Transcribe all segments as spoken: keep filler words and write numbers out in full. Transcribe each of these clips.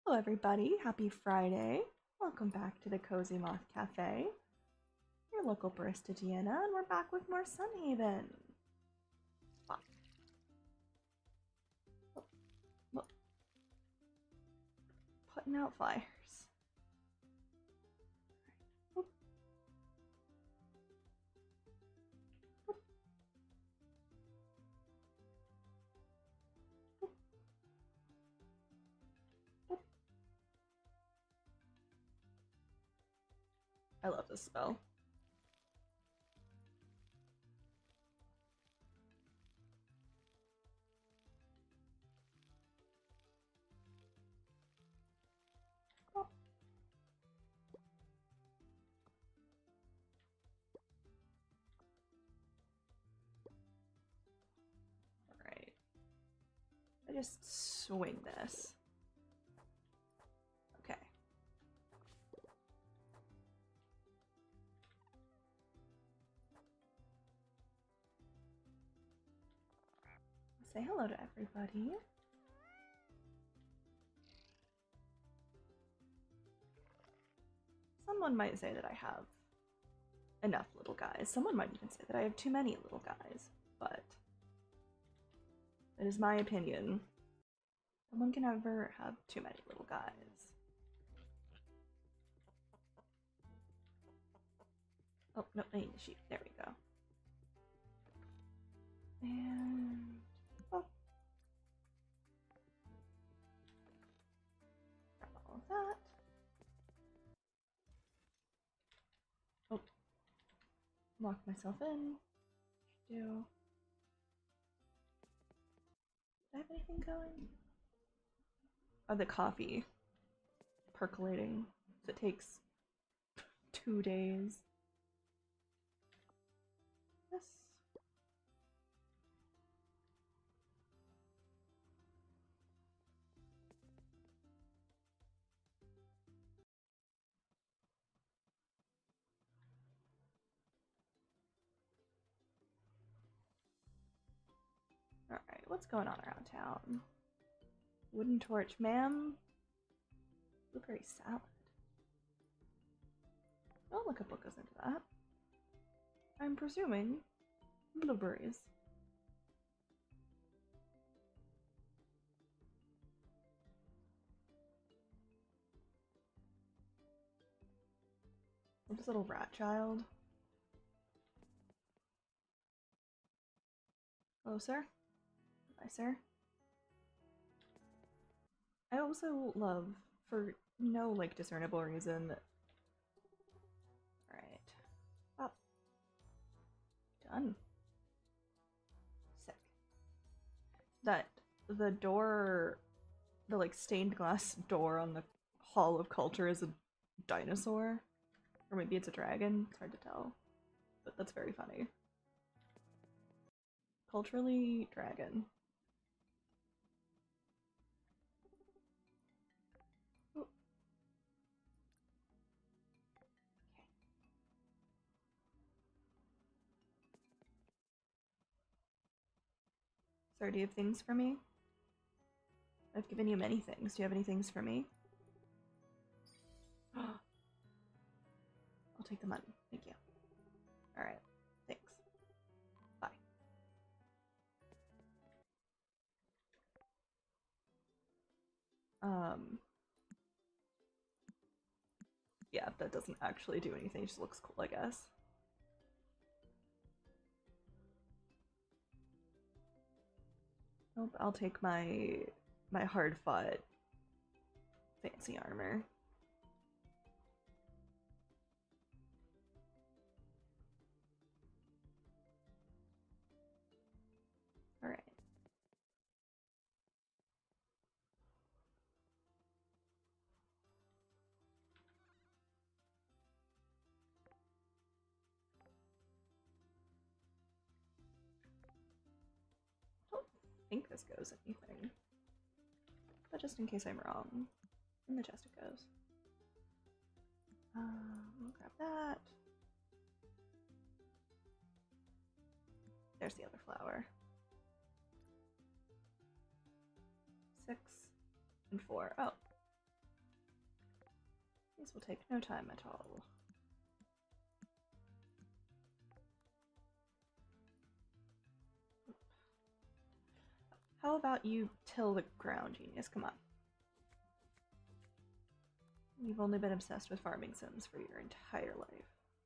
Hello, everybody. Happy Friday. Welcome back to the Cozy Moth Cafe. Your local barista Deanna, and we're back with more Sunhaven. Fuck. Oh, oh. Putting out fires. Oh. Oh. Oh. I love this spell. Oh. Alright. I just swing this. Okay. Say hello to everybody. Someone might say that I have enough little guys. Someone might even say that I have too many little guys, but it is my opinion. No one can ever have too many little guys. Oh, no, I need the sheep. There we go. And... oh. Grab all of that. Oh. Lock myself in. Do. Do I have anything going? Oh, the coffee. Percolating. So it takes two days. Yes. Alright, what's going on around town? Wooden torch, ma'am. Blueberry salad. Oh, look at what goes into that. I'm presuming blueberries. This little rat child. Hello, sir. Hi, sir. I also love, for no like discernible reason. Alright. Up. Done. Sick. That the door, the like stained glass door on the Hall of Culture is a dinosaur. Or maybe it's a dragon. It's hard to tell. But that's very funny. Culturally dragon. Oh. Okay. Sir, do you have things for me? I've given you many things. Do you have any things for me? I'll take the money. Thank you. Alright. Thanks. Bye. Um... Yeah, that doesn't actually do anything. It just looks cool, I guess. Nope, I'll take my my hard-fought fancy armor. Alright. I don't think this goes anything. But just in case I'm wrong. In the chest it goes. Um, we'll grab that. There's the other flower. Six and four. Oh. This will take no time at all. How about you till the ground, genius? Come on. You've only been obsessed with farming sims for your entire life.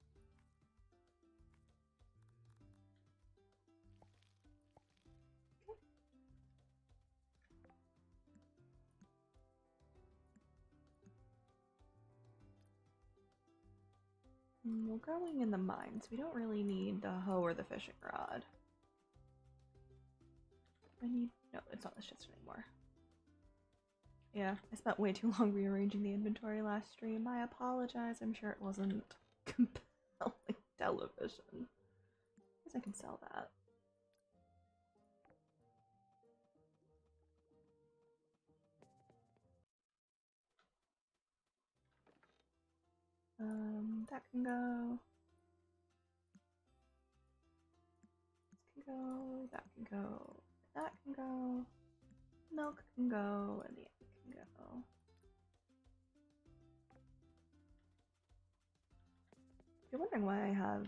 We're going in the mines. We don't really need the hoe or the fishing rod. I need... No, it's not this chest anymore. Yeah, I spent way too long rearranging the inventory last stream. I apologize. I'm sure it wasn't compelling television. I guess I can sell that. Um, that can go. This can go. That can go. That can go. Milk can go, and the egg can go. If you're wondering why I have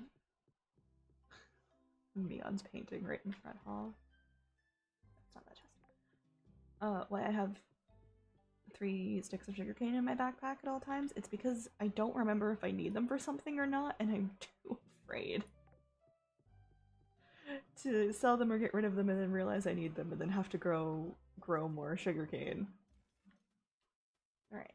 Mion's painting right in front hall. That's not that chest. Uh, why I have three sticks of sugarcane in my backpack at all times, it's because I don't remember if I need them for something or not, and I'm too afraid to sell them or get rid of them and then realize I need them and then have to grow grow more sugarcane. Alright.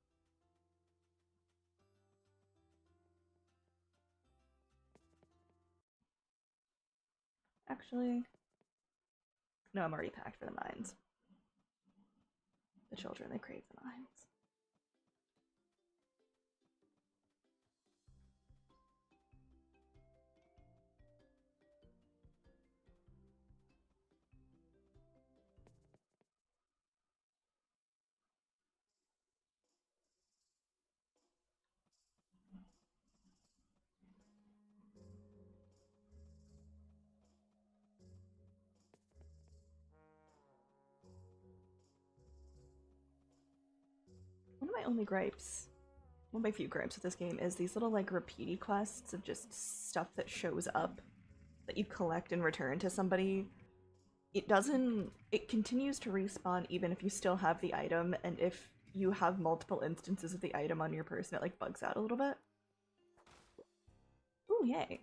Actually, no, I'm already packed for the mines. The children, they crave the mines. One of my only gripes, one of my few gripes with this game is these little like repeaty quests of just stuff that shows up that you collect and return to somebody. It doesn't, it continues to respawn even if you still have the item, and if you have multiple instances of the item on your person, it like bugs out a little bit. Ooh, yay.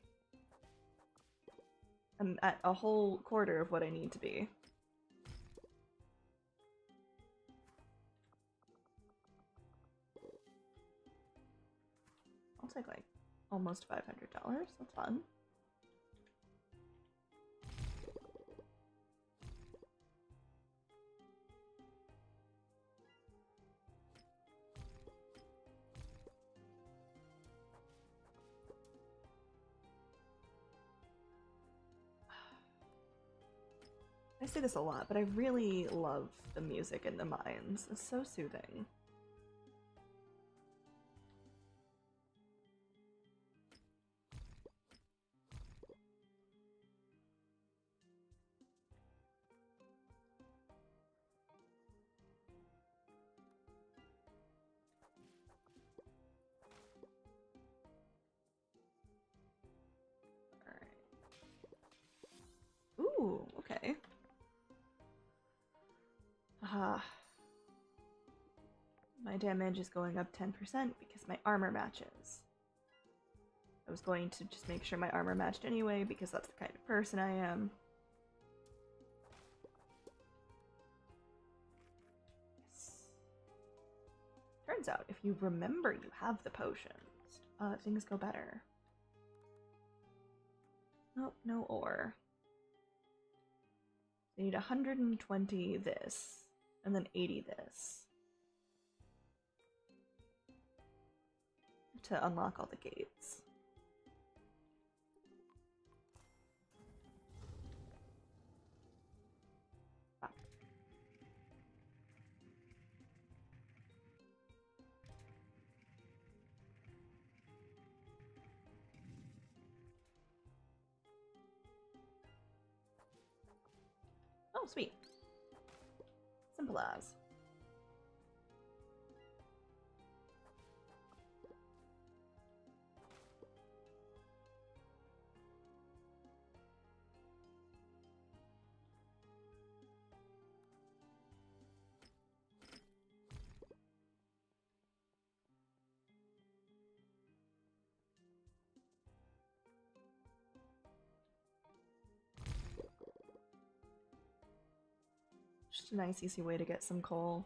I'm at a whole quarter of what I need to be. I'll take like almost five hundred dollars. That's fun. I say this a lot, but I really love the music in the mines. It's so soothing. Ooh, okay. Ah. My damage is going up ten percent because my armor matches. I was going to just make sure my armor matched anyway because that's the kind of person I am. Yes. Turns out, if you remember you have the potions, uh, things go better. Nope, no ore. I need one hundred twenty this, and then eighty this. To unlock all the gates. Ah. Oh, sweet. Simple as. Just a nice, easy way to get some coal.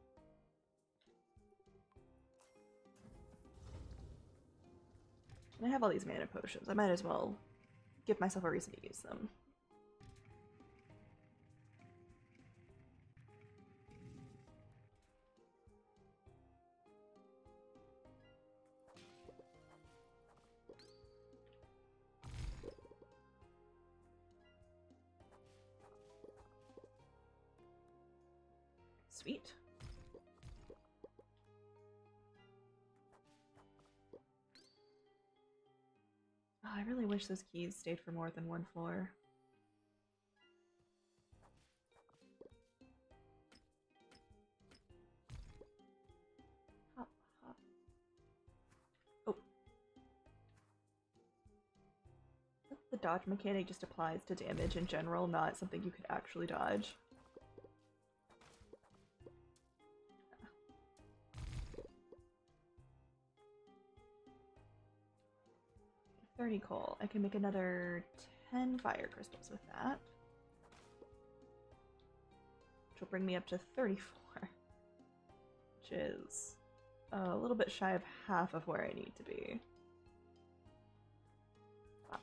And I have all these mana potions. I might as well give myself a reason to use them. Sweet. Oh, I really wish those keys stayed for more than one floor. Hop, hop. Oh. The dodge mechanic just applies to damage in general, not something you could actually dodge. thirty coal. I can make another ten fire crystals with that. Which will bring me up to thirty-four. Which is a little bit shy of half of where I need to be. Wow.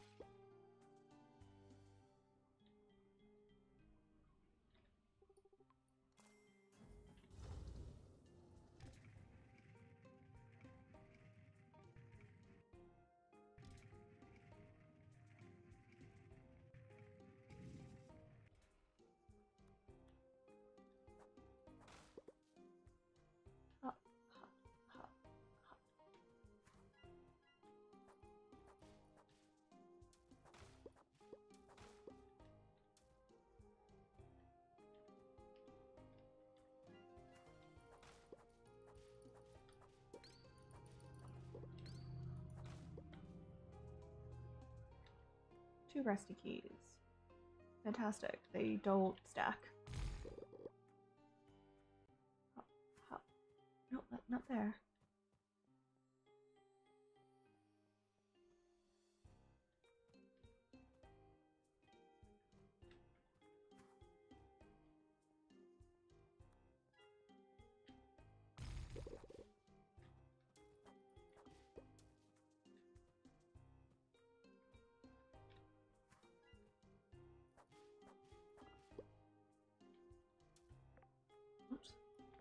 Two rusty keys. Fantastic. They don't stack. Hop, hop. Nope, not, not there. Oops.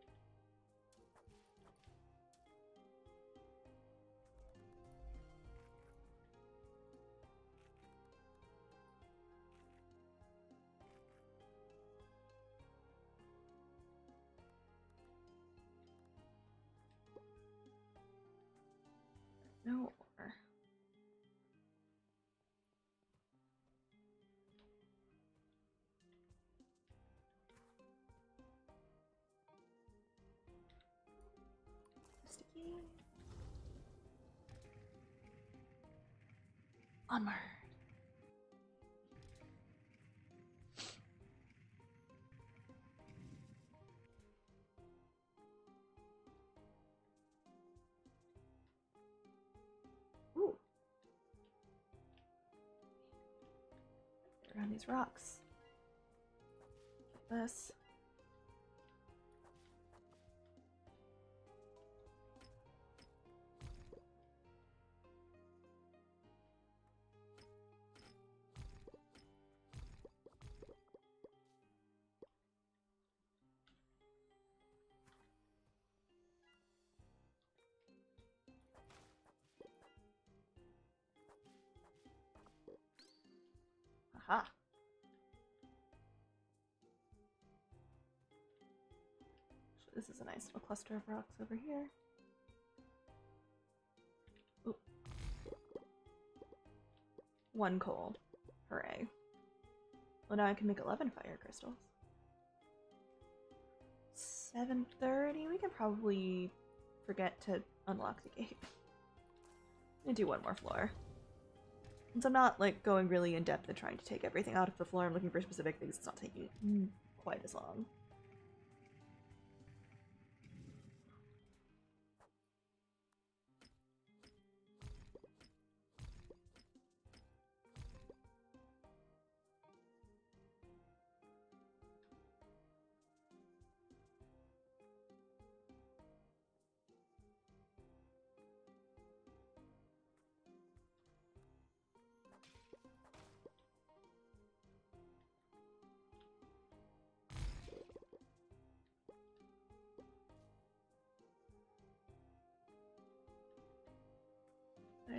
No ore. Sticky. Onward. Ooh. Around these rocks. Get this. Aha. So this is a nice little cluster of rocks over here. Ooh. One coal. Hooray. Well, now I can make eleven fire crystals. seven thirty? We can probably forget to unlock the gate. And do one more floor. Since I'm not, like, going really in-depth and trying to take everything out of the floor, I'm looking for specific things, it's not taking quite as long.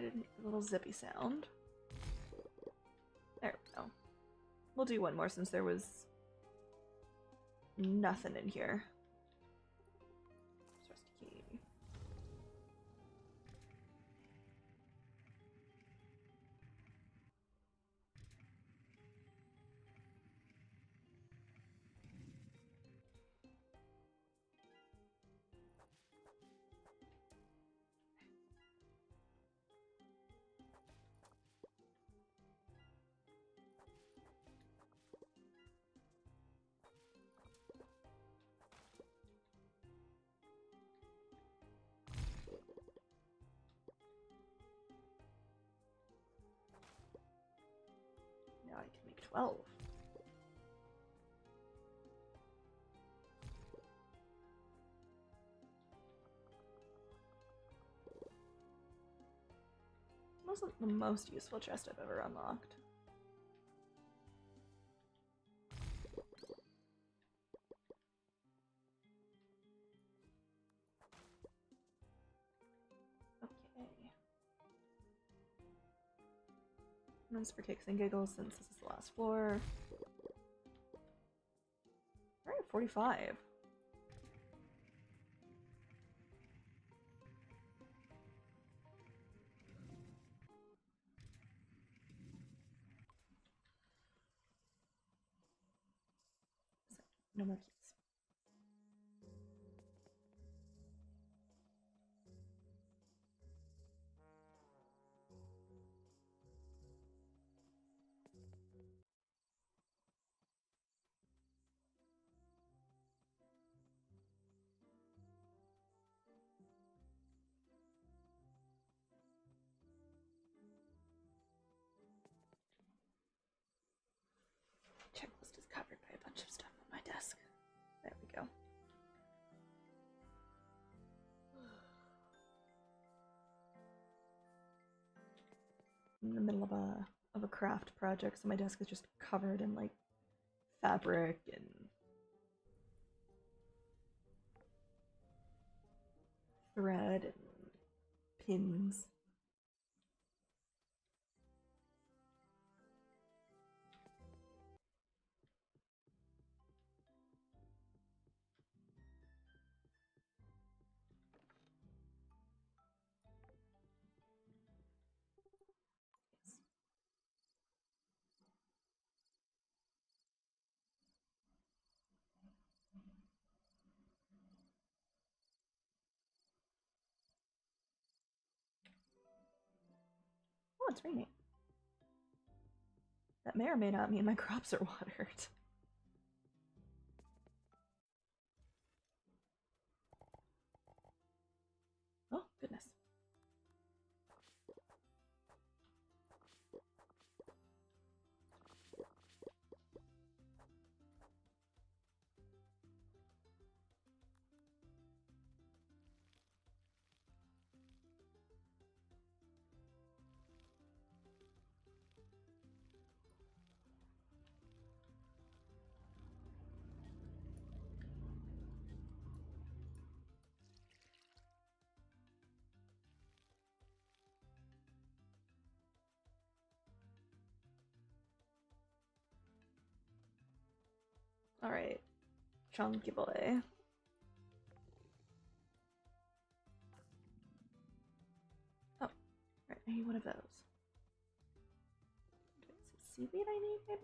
did make a little zippy sound. There we go. We'll do one more since there was nothing in here. Rusty key. Now I can make twelve. Wasn't the most useful chest I've ever unlocked. Okay. And this for kicks and giggles since this is the last floor. We're at forty-five. No more keys. Checklist is covered by a bunch of stuff on my desk. There we go. I'm in the middle of a of a craft project, so my desk is just covered in like fabric and thread and pins. Oh, it's raining. That may or may not mean my crops are watered. Oh, goodness. All right, chunky boy. Oh, right, I need one of those. Is it seaweed I need, maybe?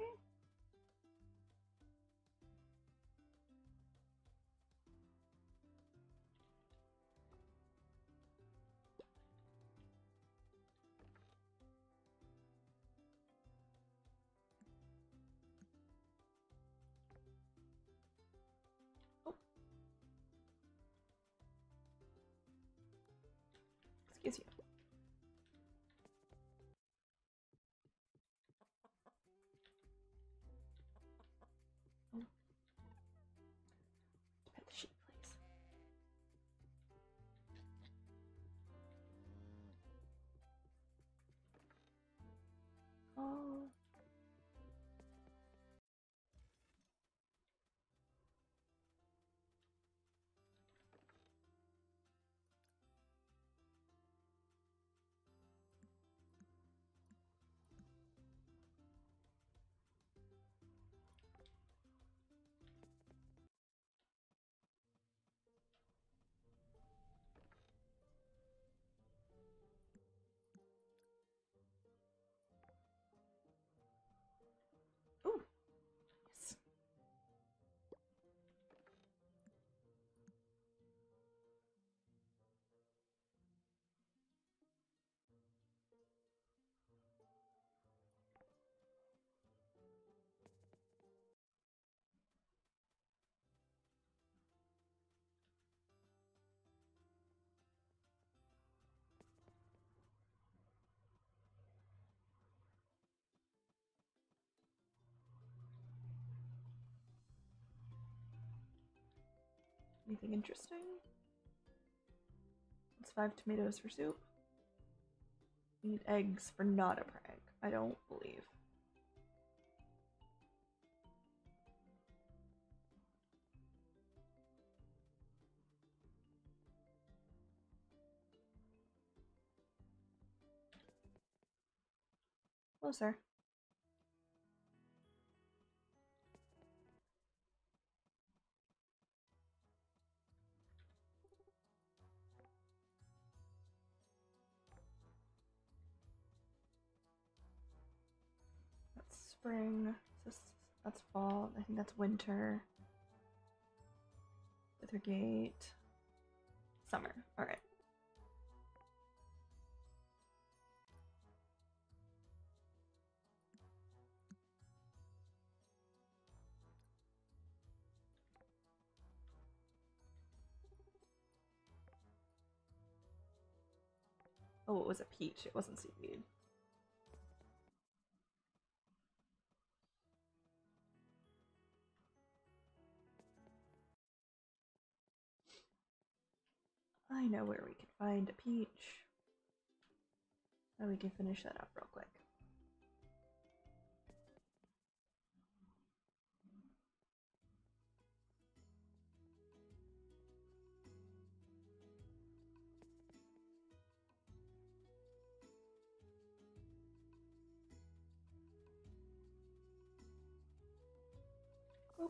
Excuse you. Oh. Pet the sheep, please. Oh. Anything interesting? It's five tomatoes for soup. We need eggs for not a prank. I don't believe. Hello, sir. That's spring. This, that's fall. I think that's winter. Withergate. Summer. Alright. Oh, it was a peach. It wasn't seaweed. I know where we can find a peach. Now we can finish that up real quick. Cool.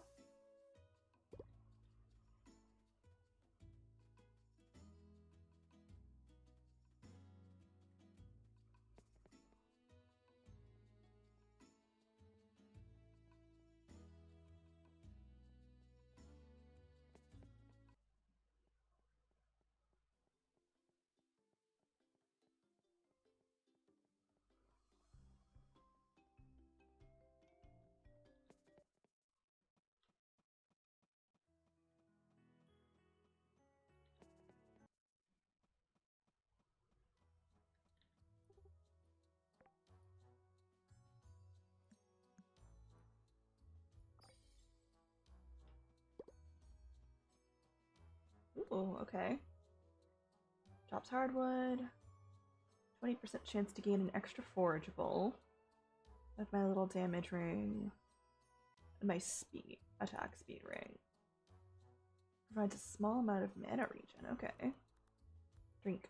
Ooh, okay. Drops hardwood. twenty percent chance to gain an extra forageable. With my little damage ring. And my speed, attack speed ring. Provides a small amount of mana regen. Okay. Drink.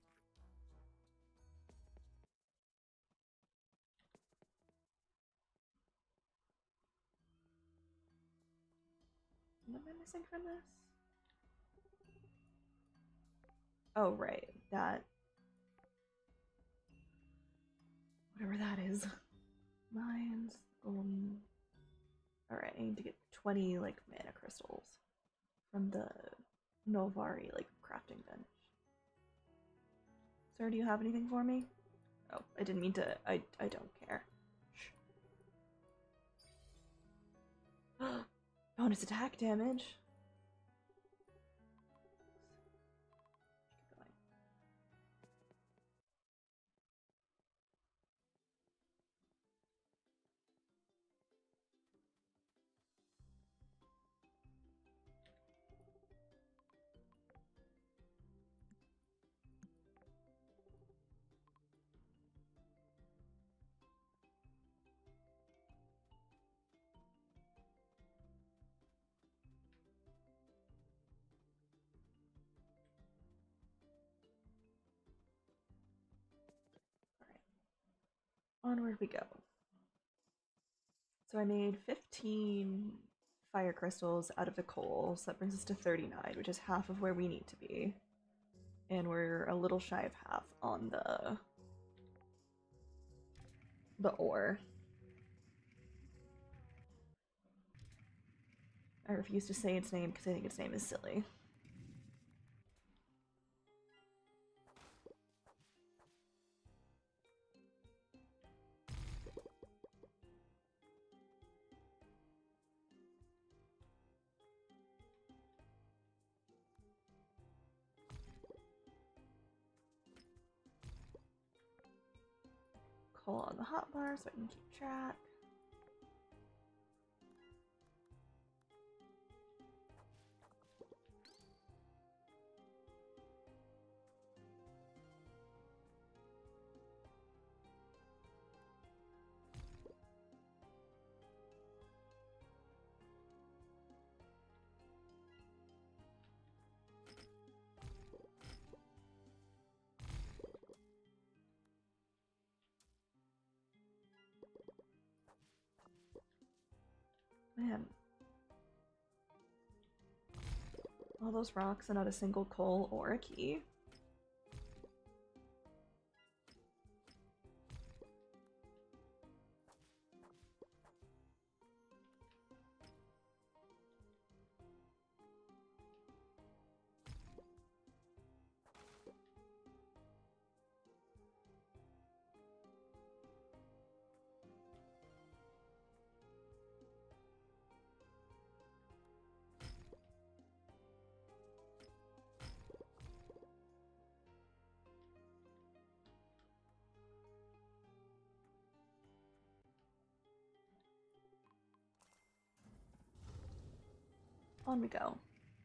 What am I missing from this? Oh, right. That. Whatever that is. Mines. Um. Alright, I need to get twenty, like, mana crystals. From the Novari, like, crafting bench. Sir, do you have anything for me? Oh, I didn't mean to. I, I don't care. Shh. Bonus attack damage. Keep going. Onward we go. So I made fifteen fire crystals out of the coal, so that brings us to thirty-nine, which is half of where we need to be. And we're a little shy of half on the the ore. I refuse to say its name because I think its name is silly. Coal on the hotbar so I can keep track. Man. All those rocks and not a single coal or a key. On we go.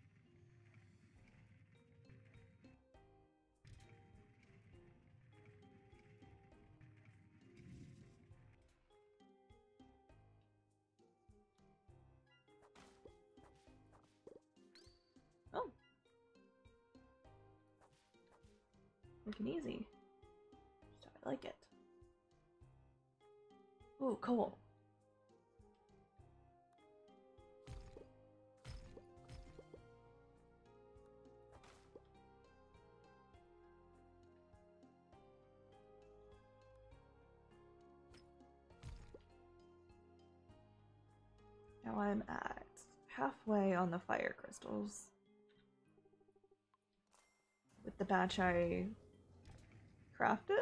Oh. Quick and easy. Just how I like it. Ooh, cool. Now I'm at halfway on the fire crystals. With the batch I crafted?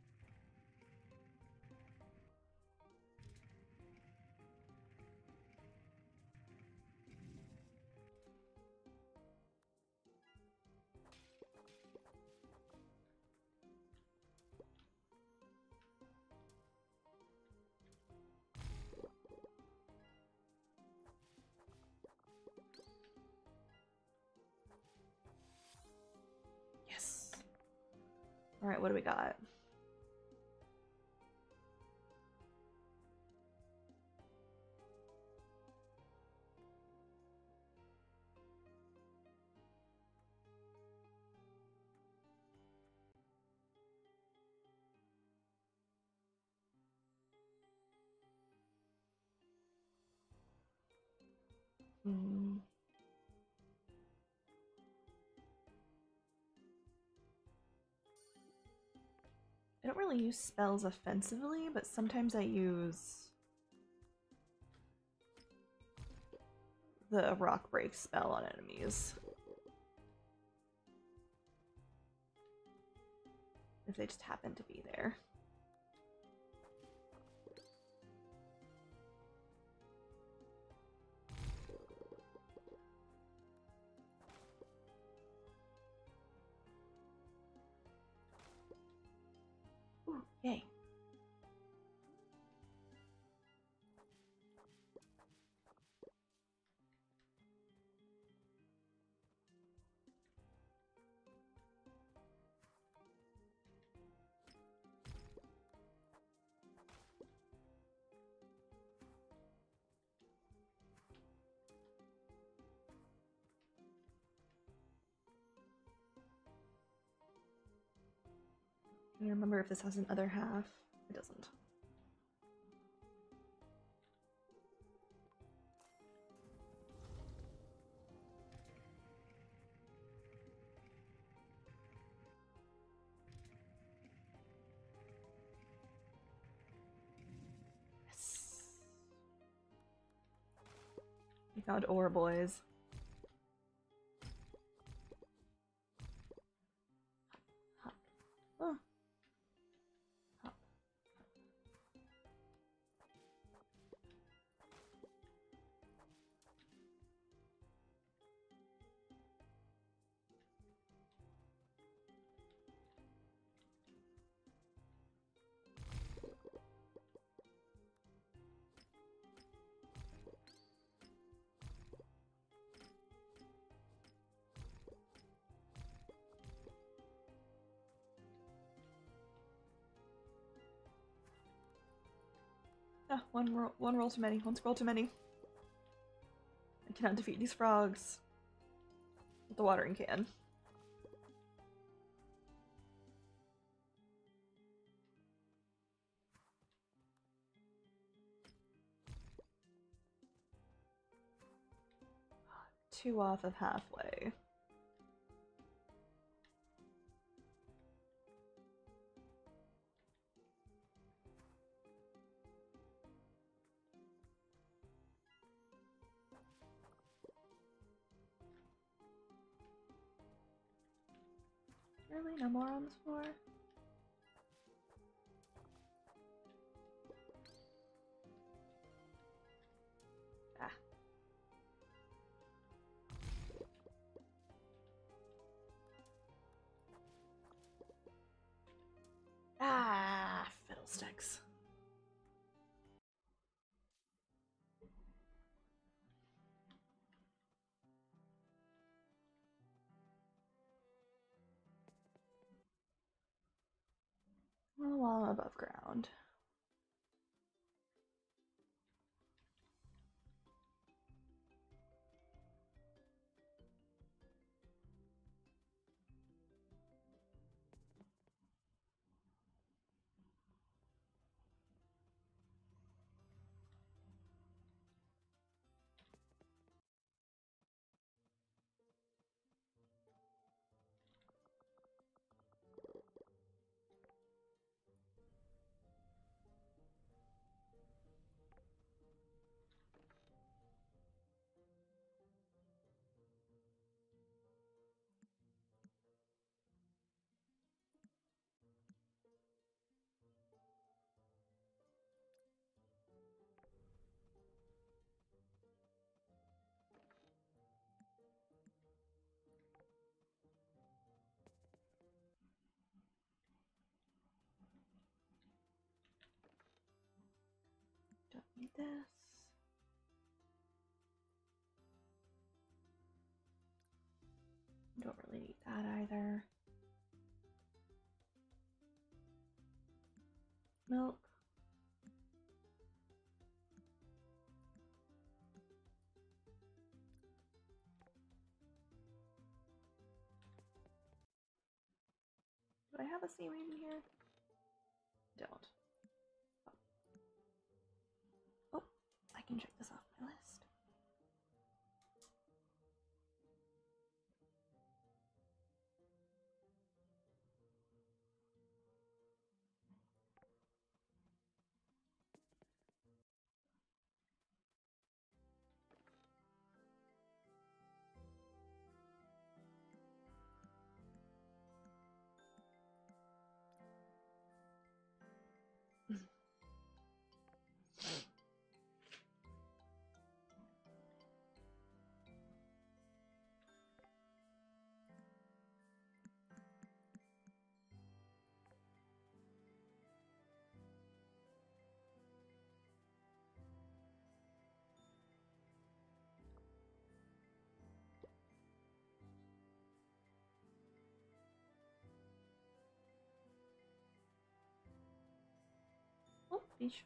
Alright, what do we got? Hmm. I don't really use spells offensively, but sometimes I use the rock break spell on enemies. If they just happen to be there. Ooh, yay. I remember if this has an other half. It doesn't. Yes. We found ore, boys. Oh. Ah, one roll, one roll too many. One scroll too many. I cannot defeat these frogs with the watering can. two off of halfway. Really? No more on this floor? Ah. Ah, fiddlesticks. Well, while I'm above ground. Don't need this. Don't really need that either. Milk. Do I have a seaweed in here? Don't. Oh. Oh, I can check this off my list. Oh, fish.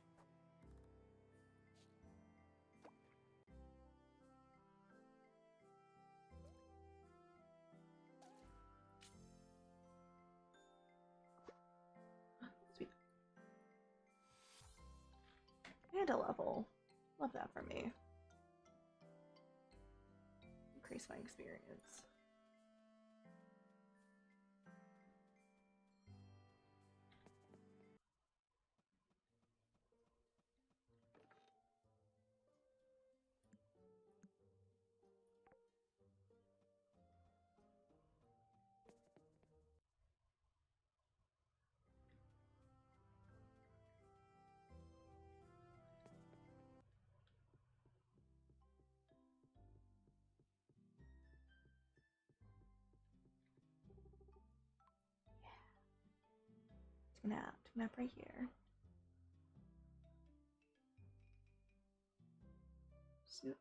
Sweet. And a level. Love that for me. Increase my experience. Nap, nap right here. Snoop.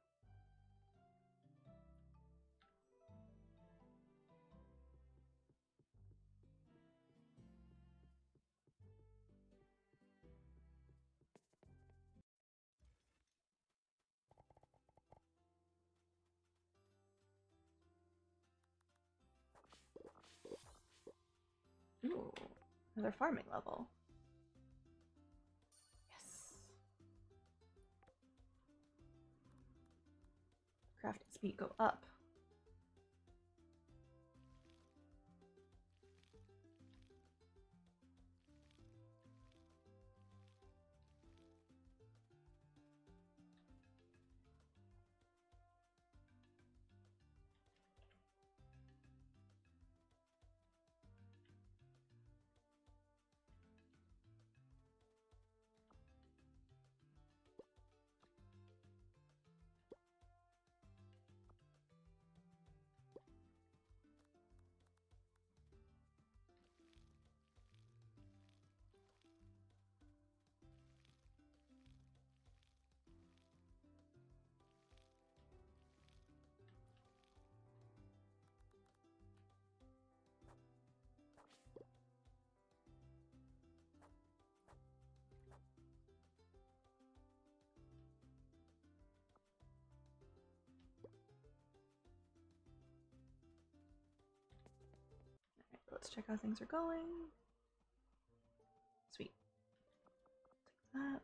Ooh, another farming level. Yes. Crafting speed go up. Let's check how things are going. Sweet. Take that.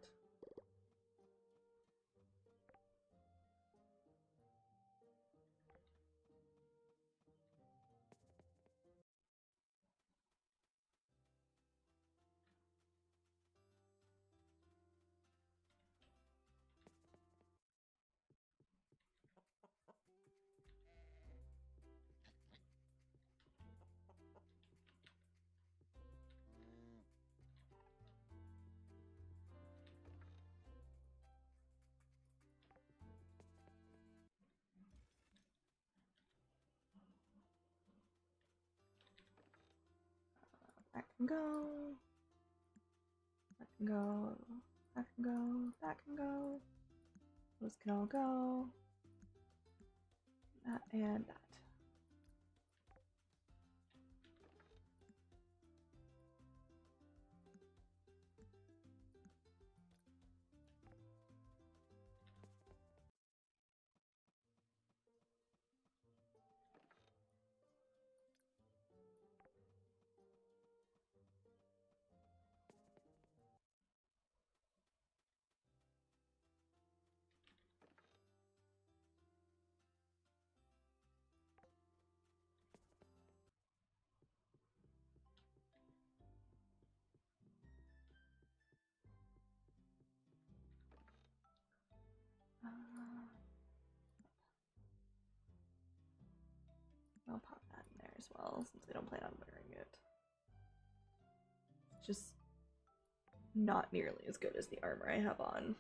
That can go. That can go. That can go. That can go. Those can all go. That and that. Uh, I'll pop that in there as well, since I don't plan on wearing it. It's just not nearly as good as the armor I have on.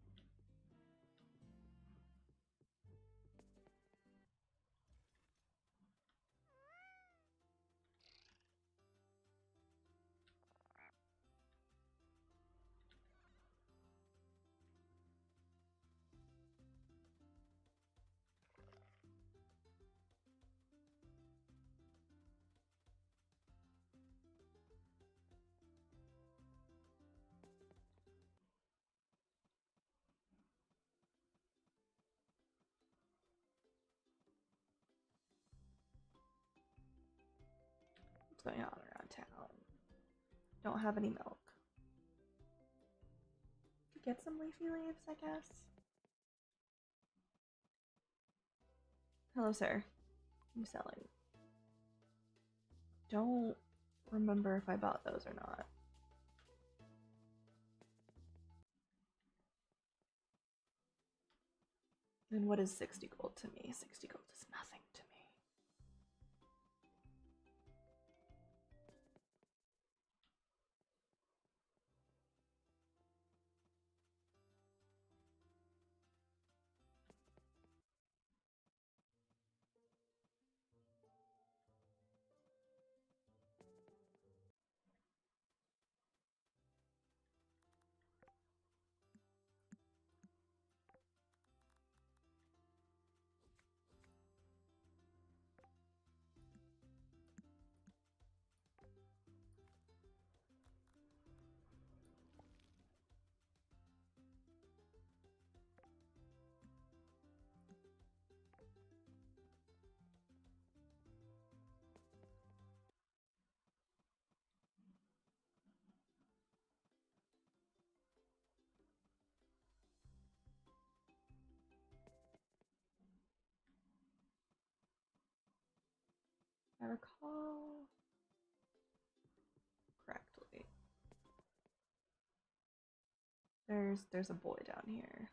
What's going on around town? Don't have any milk. Could get some leafy leaves, I guess. Hello, sir. I'm selling. Don't remember if I bought those or not. And what is sixty gold to me? sixty gold is nothing to me. I recall correctly. There's there's a boy down here.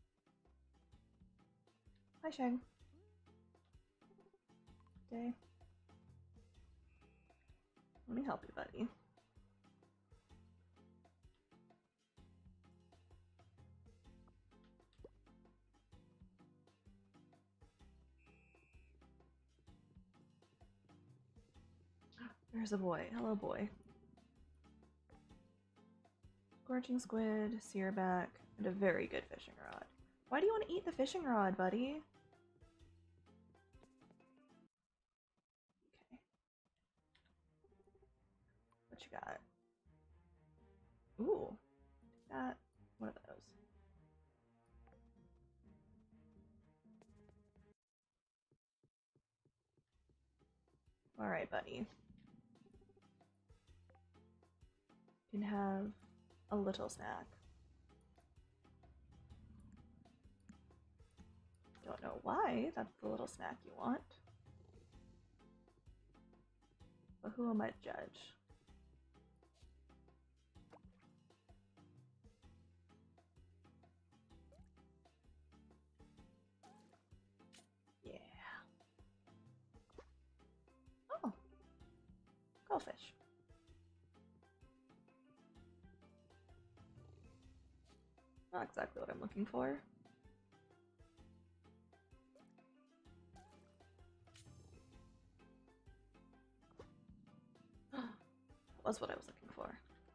Hi, Shang. Day. Let me help you, buddy. There's a boy. Hello, boy. Scorching squid, searback, and a very good fishing rod. Why do you want to eat the fishing rod, buddy? Okay. What you got? Ooh. That. One of those. Alright, buddy. You can have a little snack. Don't know why that's the little snack you want. But who am I to judge? Yeah. Oh. Goldfish. Not exactly what I'm looking for. That was what I was looking for.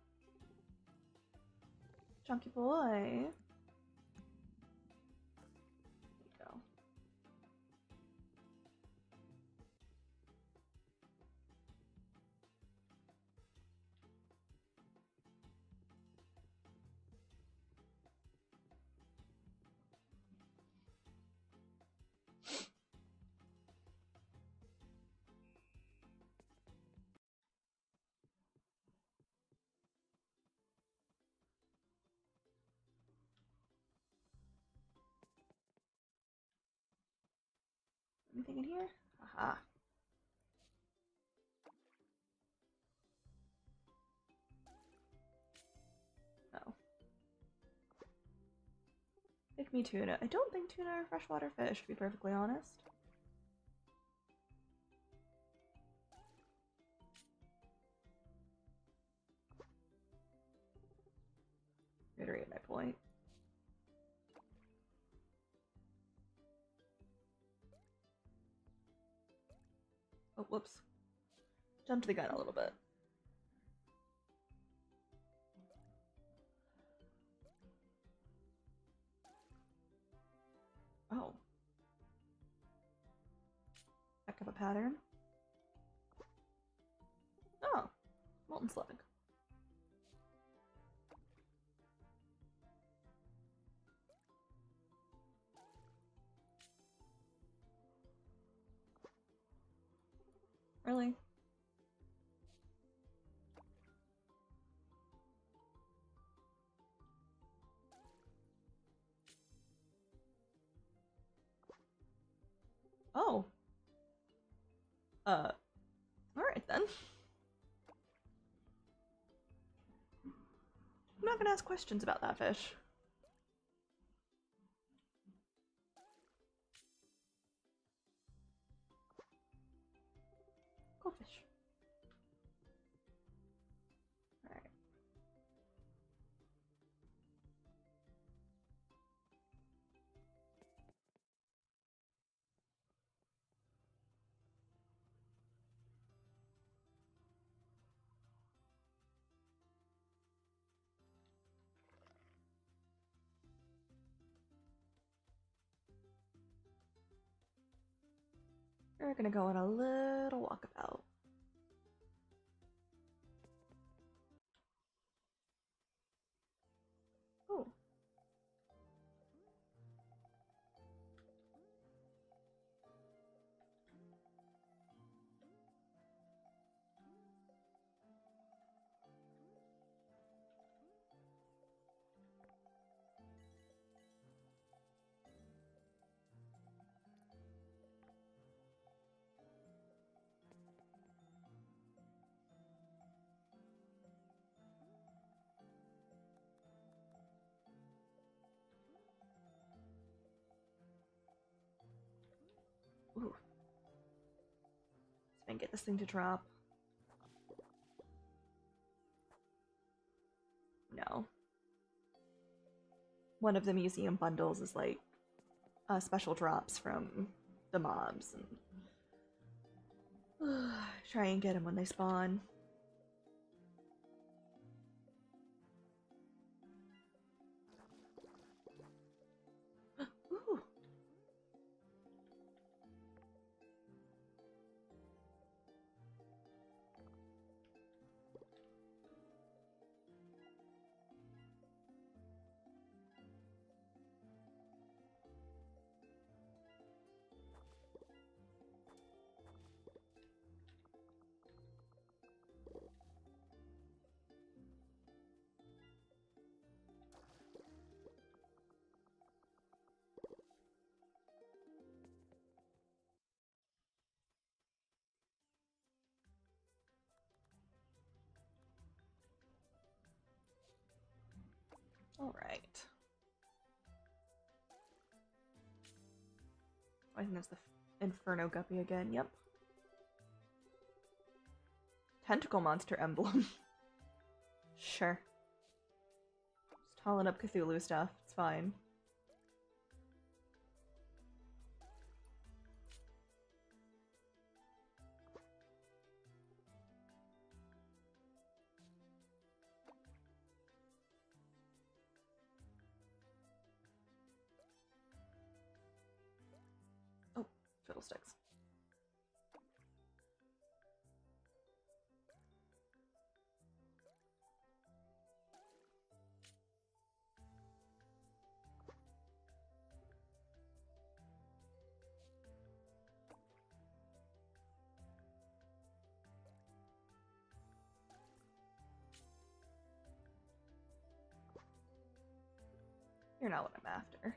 Chunky boy. There you go. Anything in here? Aha. Oh. Pick me tuna. I don't think tuna are freshwater fish, to be perfectly honest. Reiterate my point. Oh, whoops. Jumped the gun a little bit. Oh. Heck of a pattern. Oh. Molten slug. Really? Oh. Uh. Alright then. I'm not gonna ask questions about that fish. Goldfish. Alright. We're gonna go on a little walkabout. Oh. Ooh. See if I can get this thing to drop. No. One of the museum bundles is like uh, special drops from the mobs, and uh, try and get them when they spawn. Ooh. Alright. I think that's the Inferno Guppy again, yep. Tentacle monster emblem. Sure. Just hauling up Cthulhu stuff, it's fine. Oh, fiddlesticks. You're not what I'm after.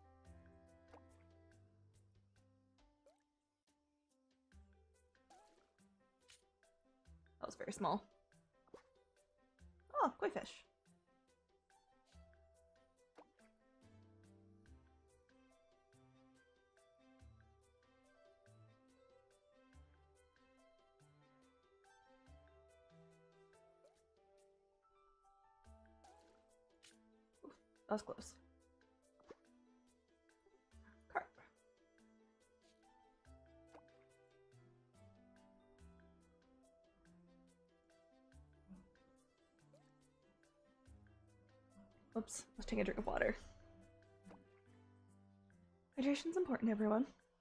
That was very small. Oh, koi fish. Oof, that was close. Carp. Oops, let's take a drink of water. Hydration's important, everyone.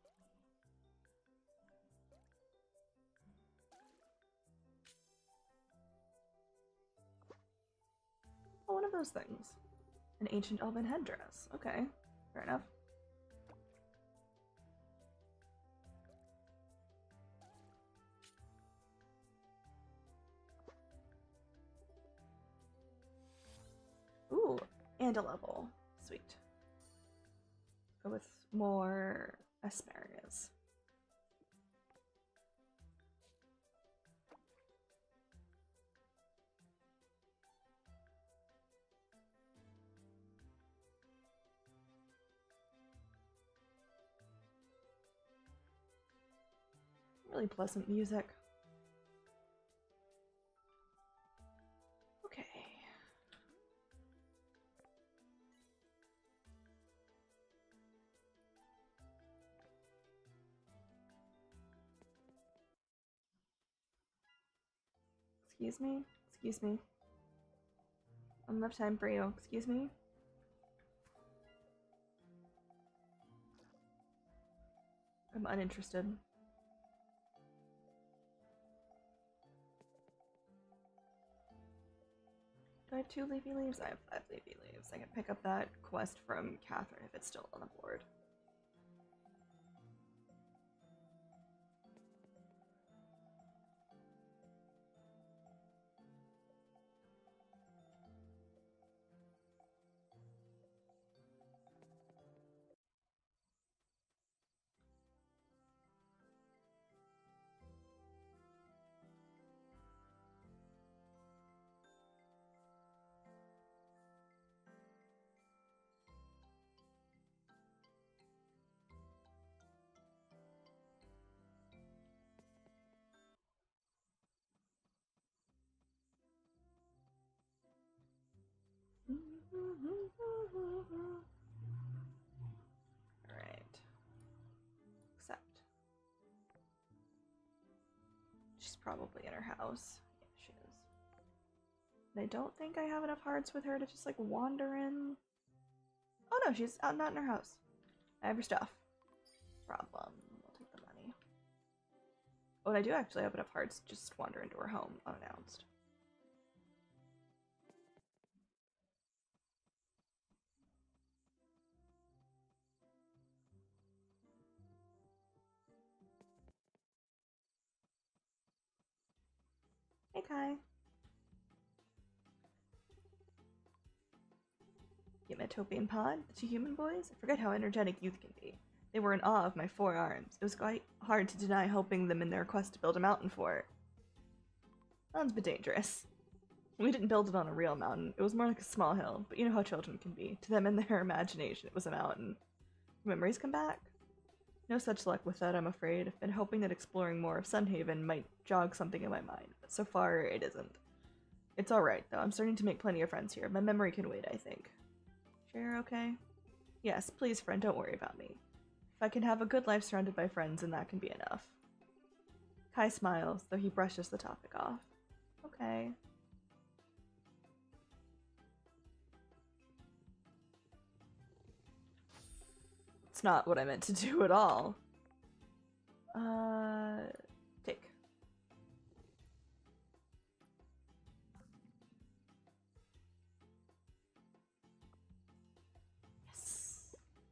Oh, one of those things. An ancient elven headdress. Okay, fair enough. Ooh, and a level. Sweet. Go with more asparagus. Really pleasant music. Okay. Excuse me? Excuse me. I don't have time for you. Excuse me? I'm uninterested. Do I have two leafy leaves? I have five leafy leaves. I can pick up that quest from Catherine if it's still on the board. Alright. Accept. She's probably in her house. Yeah, she is. And I don't think I have enough hearts with her to just like wander in. Oh no, she's out, not in her house. I have her stuff. Problem. I'll take the money. Oh, and I do actually have enough hearts to just wander into her home unannounced. Hey, Kai. Umetopian pod? The two human boys? I forget how energetic youth can be. They were in awe of my four arms. It was quite hard to deny helping them in their quest to build a mountain fort. Sounds a bit dangerous. We didn't build it on a real mountain. It was more like a small hill, but you know how children can be. To them, in their imagination, it was a mountain. Memories come back? No such luck with that, I'm afraid. I've been hoping that exploring more of Sunhaven might jog something in my mind, but so far it isn't. It's alright, though. I'm starting to make plenty of friends here. My memory can wait, I think. Sure, you're okay? Yes, please, friend, don't worry about me. If I can have a good life surrounded by friends, then that can be enough. Kai smiles, though he brushes the topic off. Okay. It's not what I meant to do at all. Uh, take. Yes.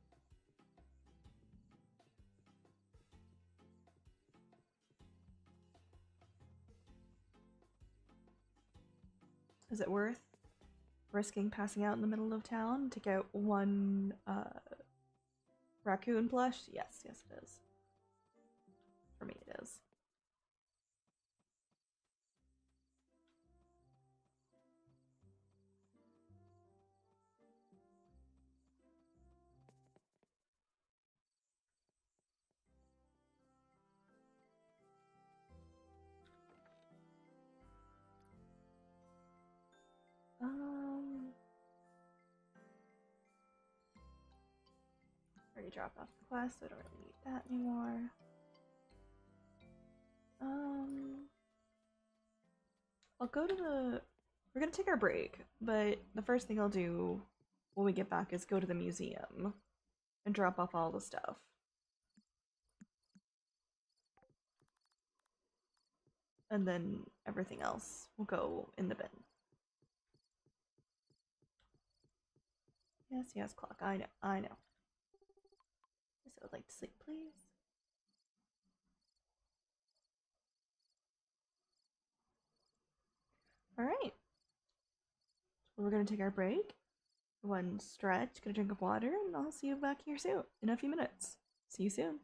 Is it worth risking passing out in the middle of town to get one, uh, raccoon plush? Yes, yes it is. For me it is. Um, already dropped off the quest, so I don't really need that anymore. Um, I'll go to the... We're gonna take our break, but the first thing I'll do when we get back is go to the museum and drop off all the stuff. And then everything else will go in the bin. Yes, yes, clock. I know, I know. Yes, I would like to sleep, please. Alright. We're gonna take our break. One stretch, get a drink of water, and I'll see you back here soon. In a few minutes. See you soon.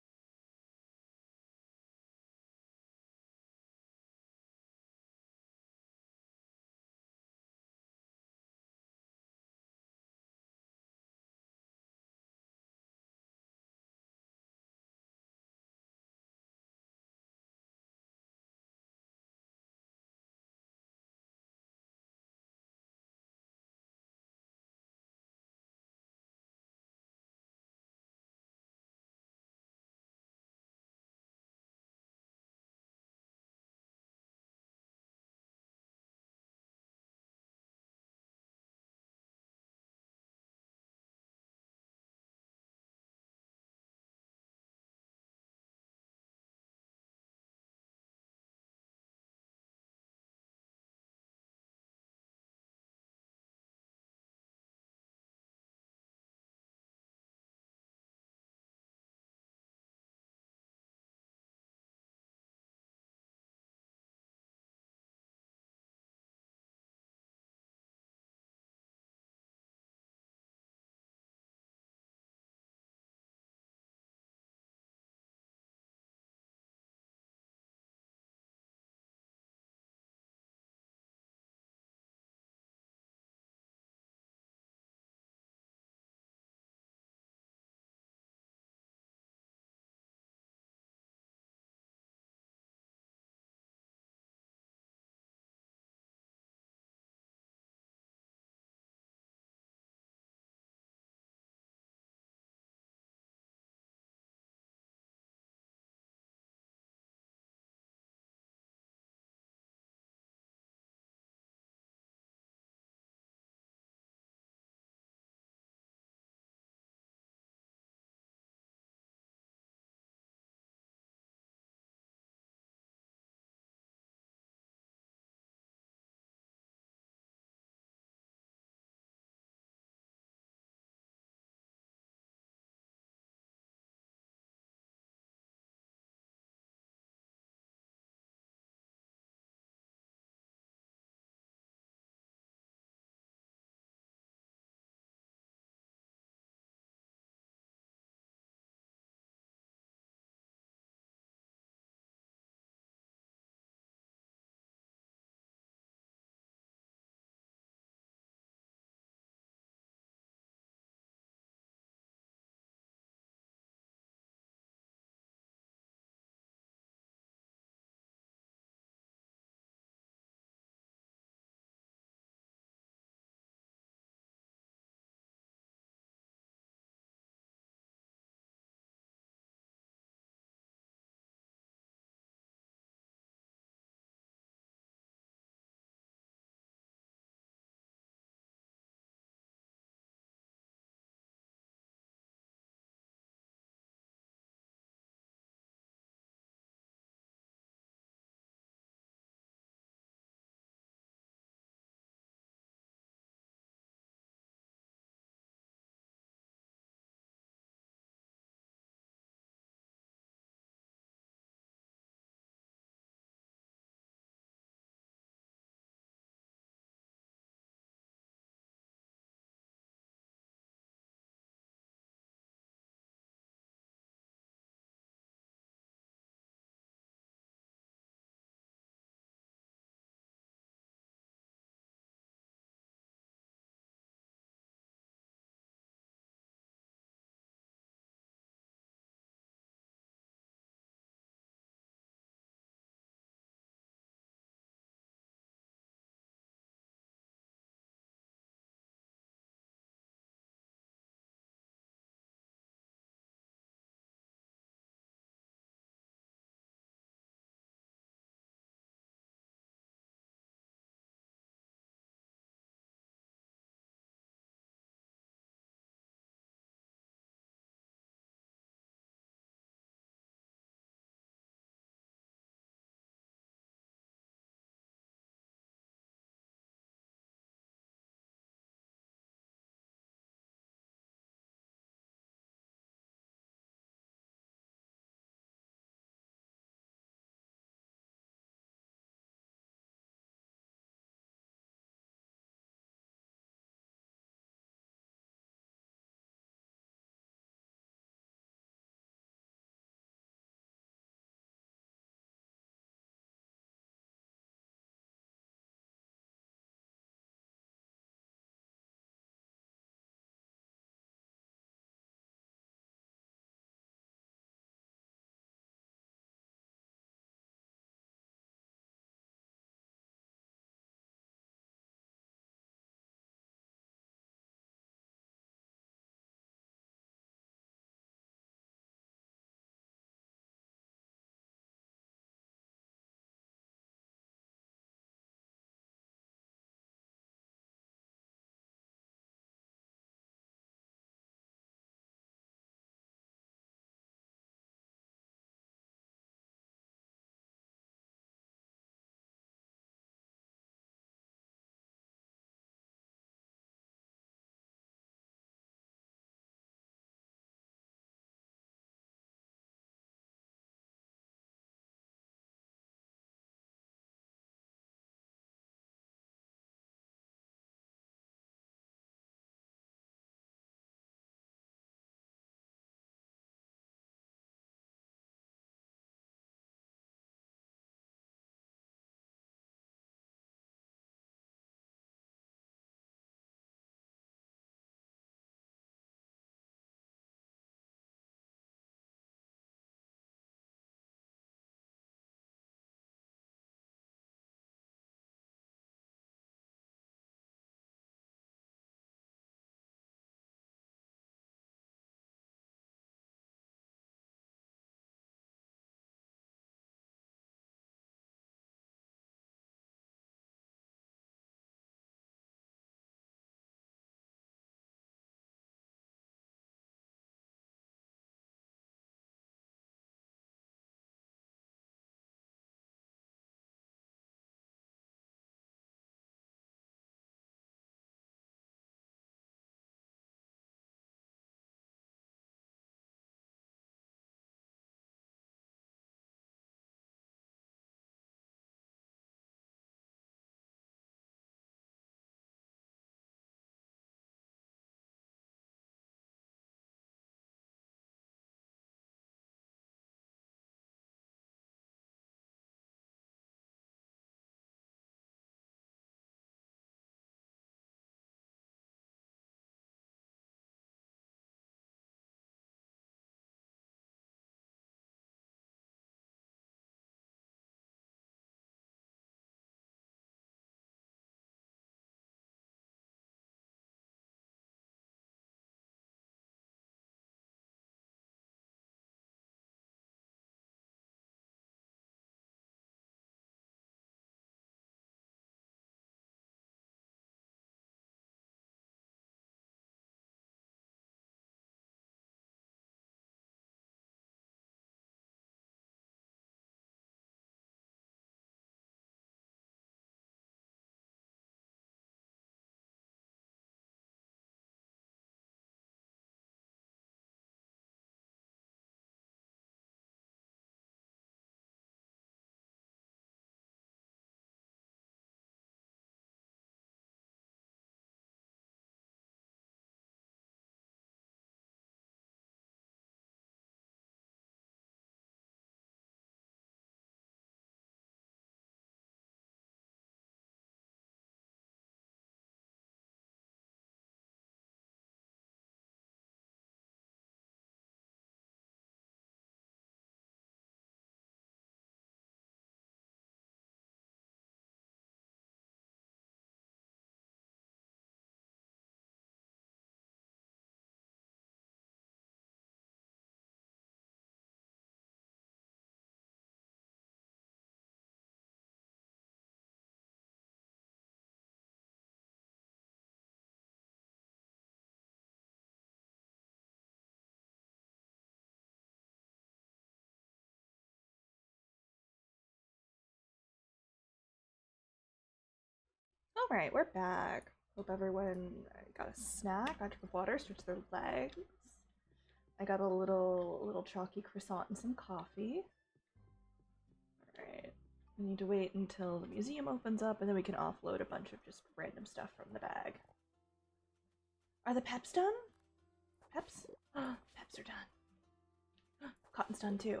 Alright, we're back. Hope everyone got a snack, got a drink of water, stretched their legs. I got a little little chalky croissant and some coffee. Alright. We need to wait until the museum opens up and then we can offload a bunch of just random stuff from the bag. Are the peps done? Peps? Peps are done. Cotton's done too.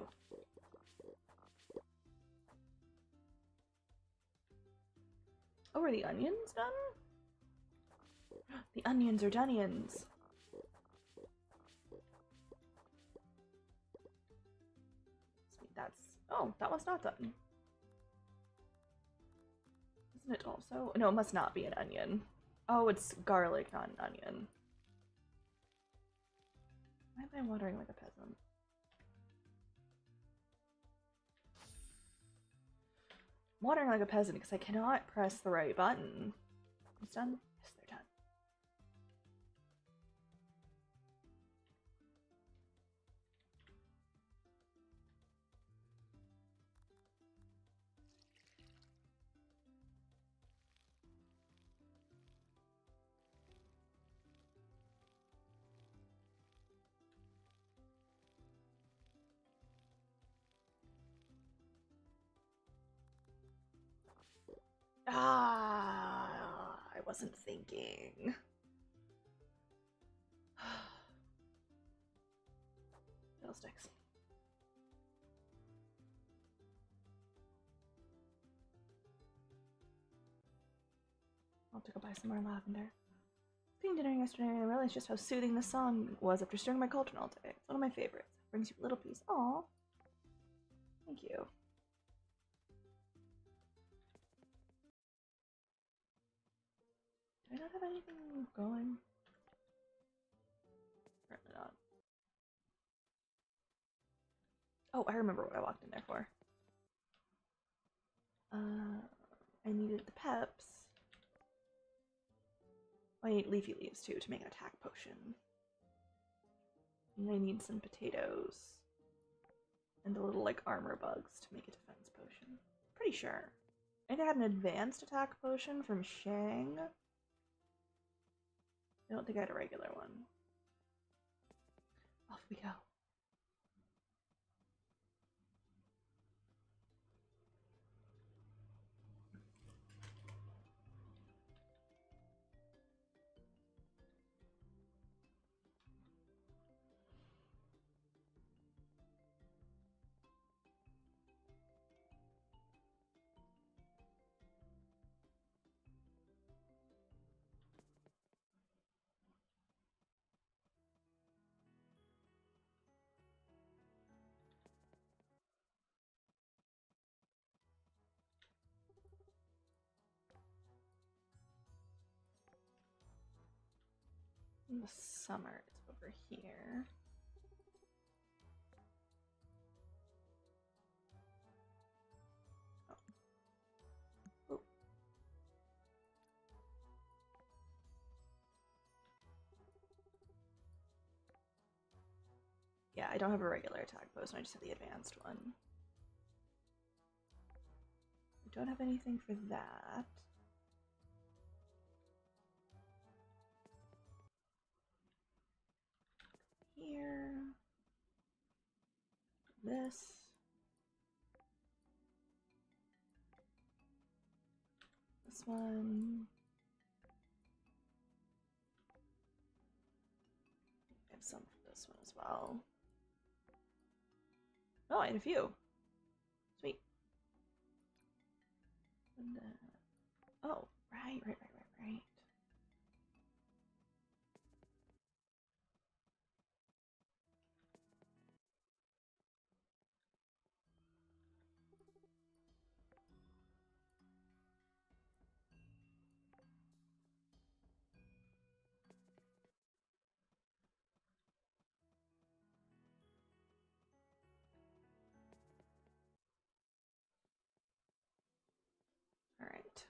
Oh, are the onions done? The onions are dunions. That's... Oh, that one's not done. Isn't it also? No, it must not be an onion. Oh, it's garlic, not an onion. Why am I watering like a peasant? I'm watering like a peasant because I cannot press the right button. It's done? Yes, they're done. Ah, I wasn't thinking. Fiddlesticks. I'll have to go buy some more lavender. Being dinner yesterday, I realized just how soothing this song was after stirring my cauldron all day. It's one of my favorites. It brings you a little peace. Aw. Thank you. Do I not have anything going? Apparently not. Oh, I remember what I walked in there for. Uh, I needed the peps. I need leafy leaves too to make an attack potion. And I need some potatoes. And the little like armor bugs to make a defense potion. Pretty sure. I think I had an advanced attack potion from Shang. I don't think I had a regular one. Off we go. In the summer, it's over here. Oh. Oh. Yeah, I don't have a regular attack potion, I just have the advanced one. I don't have anything for that. Here. This. This one. I have some for this one as well. Oh, I had a few. Sweet. And then, oh, right, right, right, right, right. All right.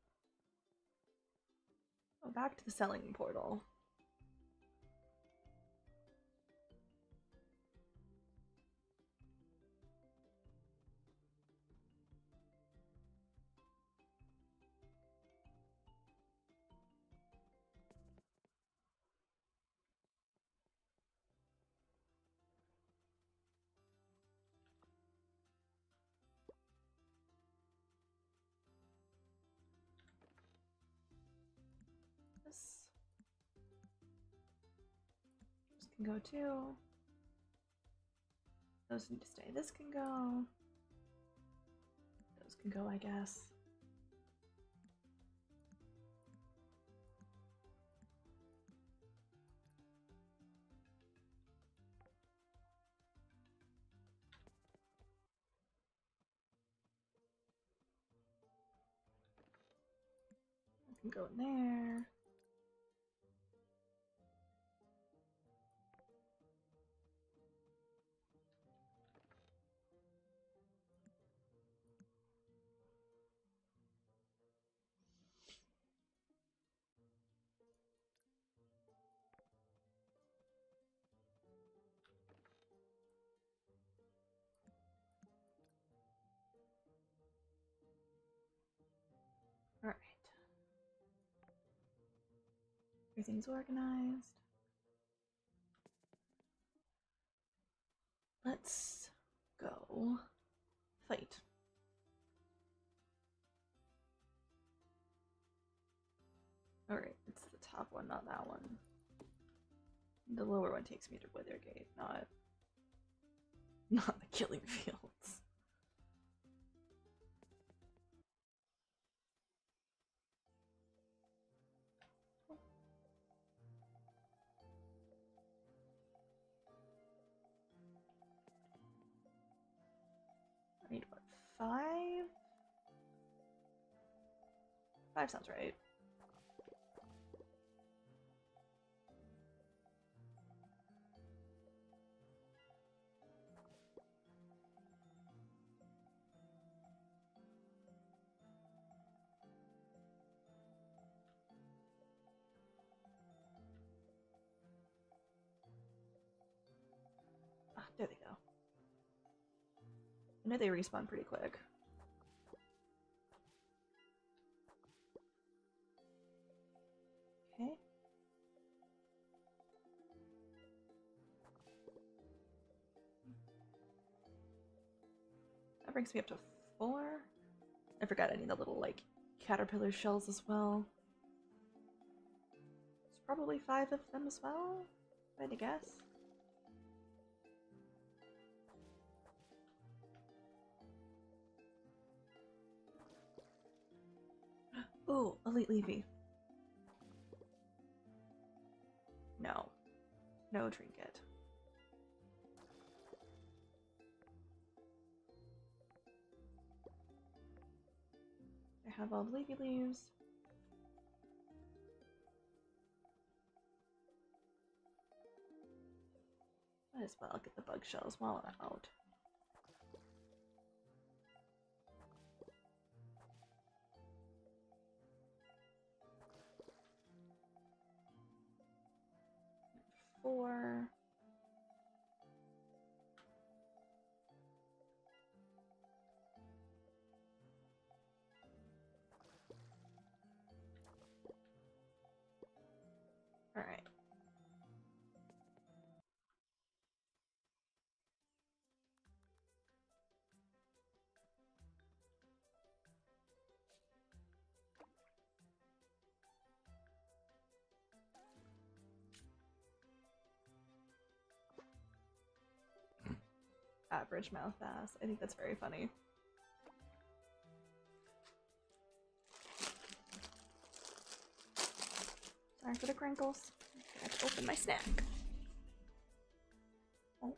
Oh, back to the selling portal. can go too. Those need to stay. This can go. Those can go, I guess. I can go in there. All right. Everything's organized. Let's go fight. Alright, it's the top one, not that one. The lower one takes me to Withergate, not not the killing fields. I need what, five? Five sounds right. Ah, there they go. I know they respawn pretty quick. Okay. That brings me up to four. I forgot I need the little, like, caterpillar shells as well. There's probably five of them as well, if I had to guess. Ooh, Elite Leafy. No. No trinket. I have all the leafy leaves. Might as well get the bug shells while I'm out. Four. All right. Average mouth bass. I think that's very funny. Sorry for the crinkles. I have to open my snack. Oh.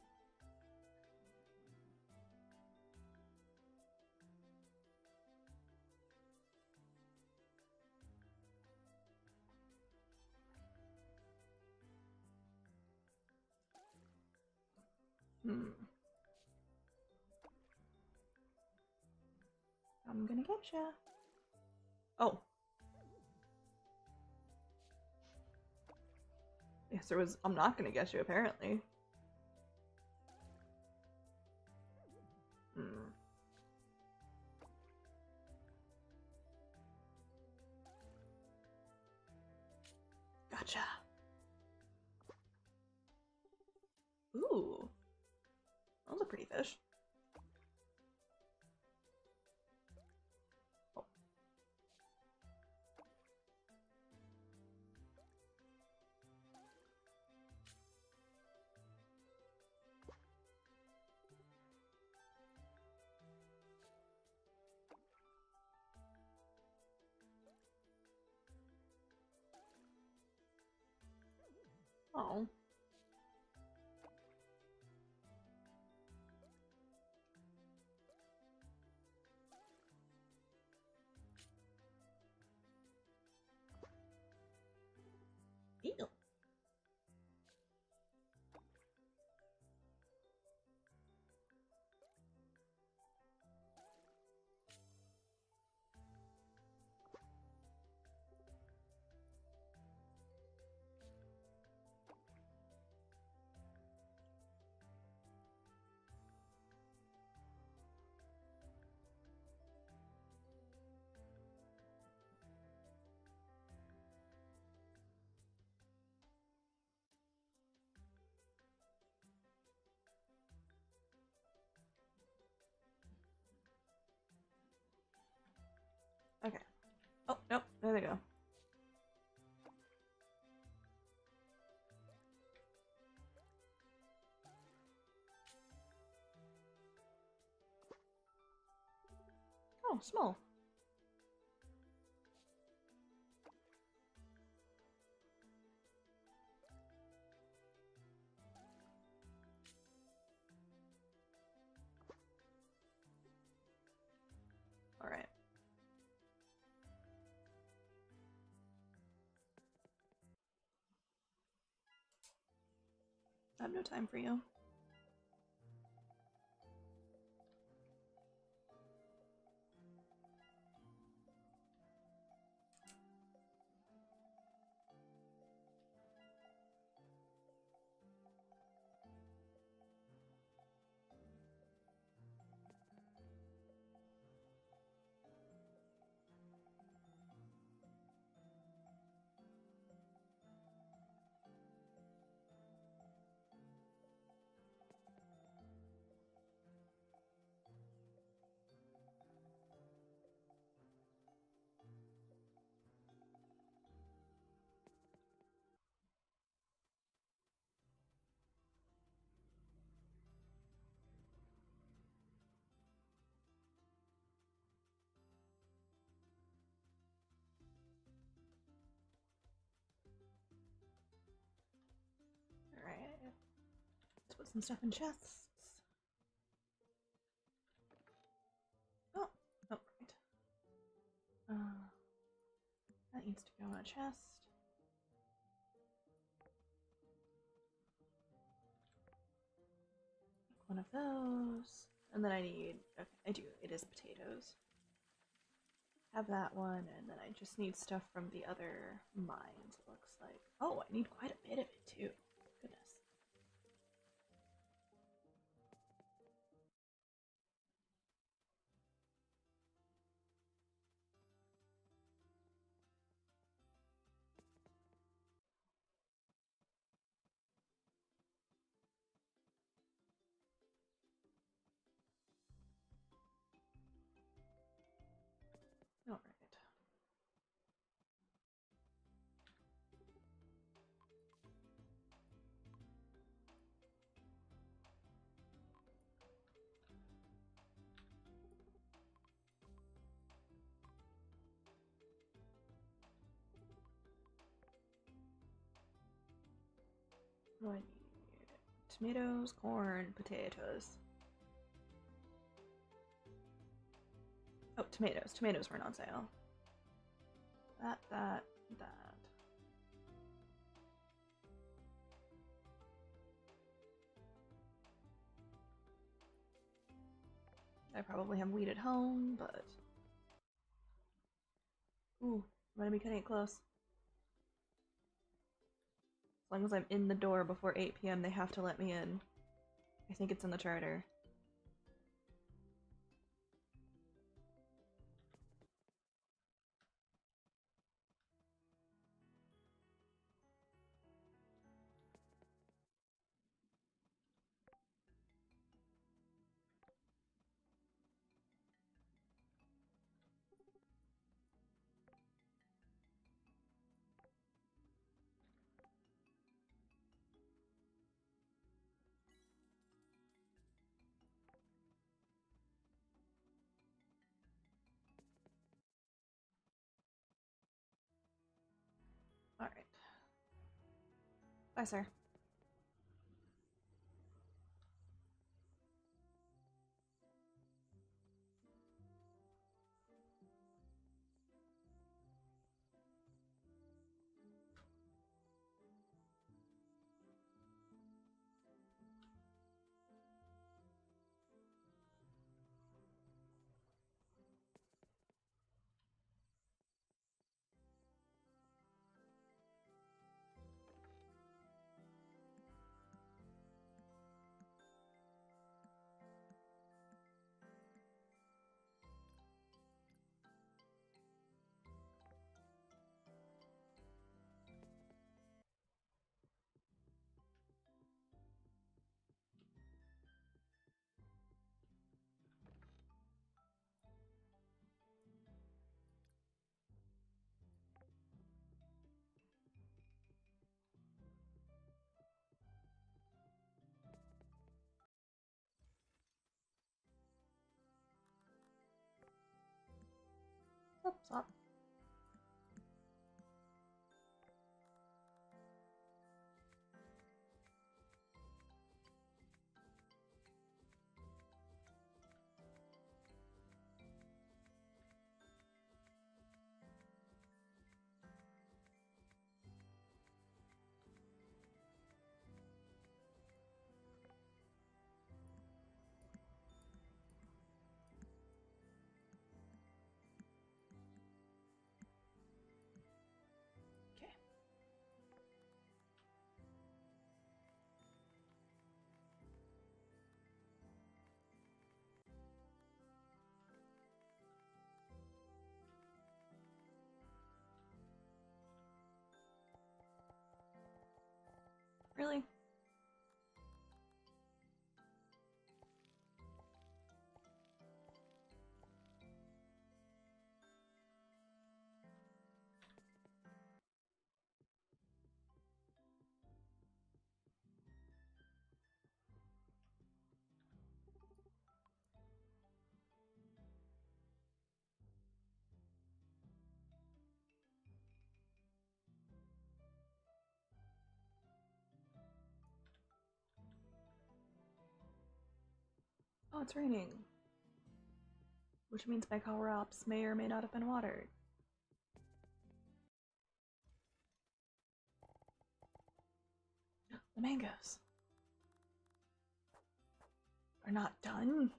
Hmm. I'm gonna get ya. Oh. Yes, there was. I'm not gonna get you, apparently. Hmm. Gotcha. Ooh. That was a pretty fish. Oh. Oh. Ew. Okay. Oh, nope. There they go. Oh, small. All right. I have no time for you. All right. Let's put some stuff in chests. Oh, oh, right. Uh, that needs to go in a chest. One of those. And then I need, okay, I do, it is potatoes. Have that one, and then I just need stuff from the other mines, it looks like. Oh, I need quite a bit of it too. Goodness. Alright. What do I need? Tomatoes, corn, potatoes. Oh, tomatoes. Tomatoes weren't on sale. That, that, that. I probably have wheat at home, but... Ooh, I'm gonna be cutting it close. As long as I'm in the door before eight p m, they have to let me in. I think it's in the charter. Bye, sir. Stop, stop. Okay. Really? Oh, it's raining. Which means my crops may or may not have been watered. The mangoes are not done.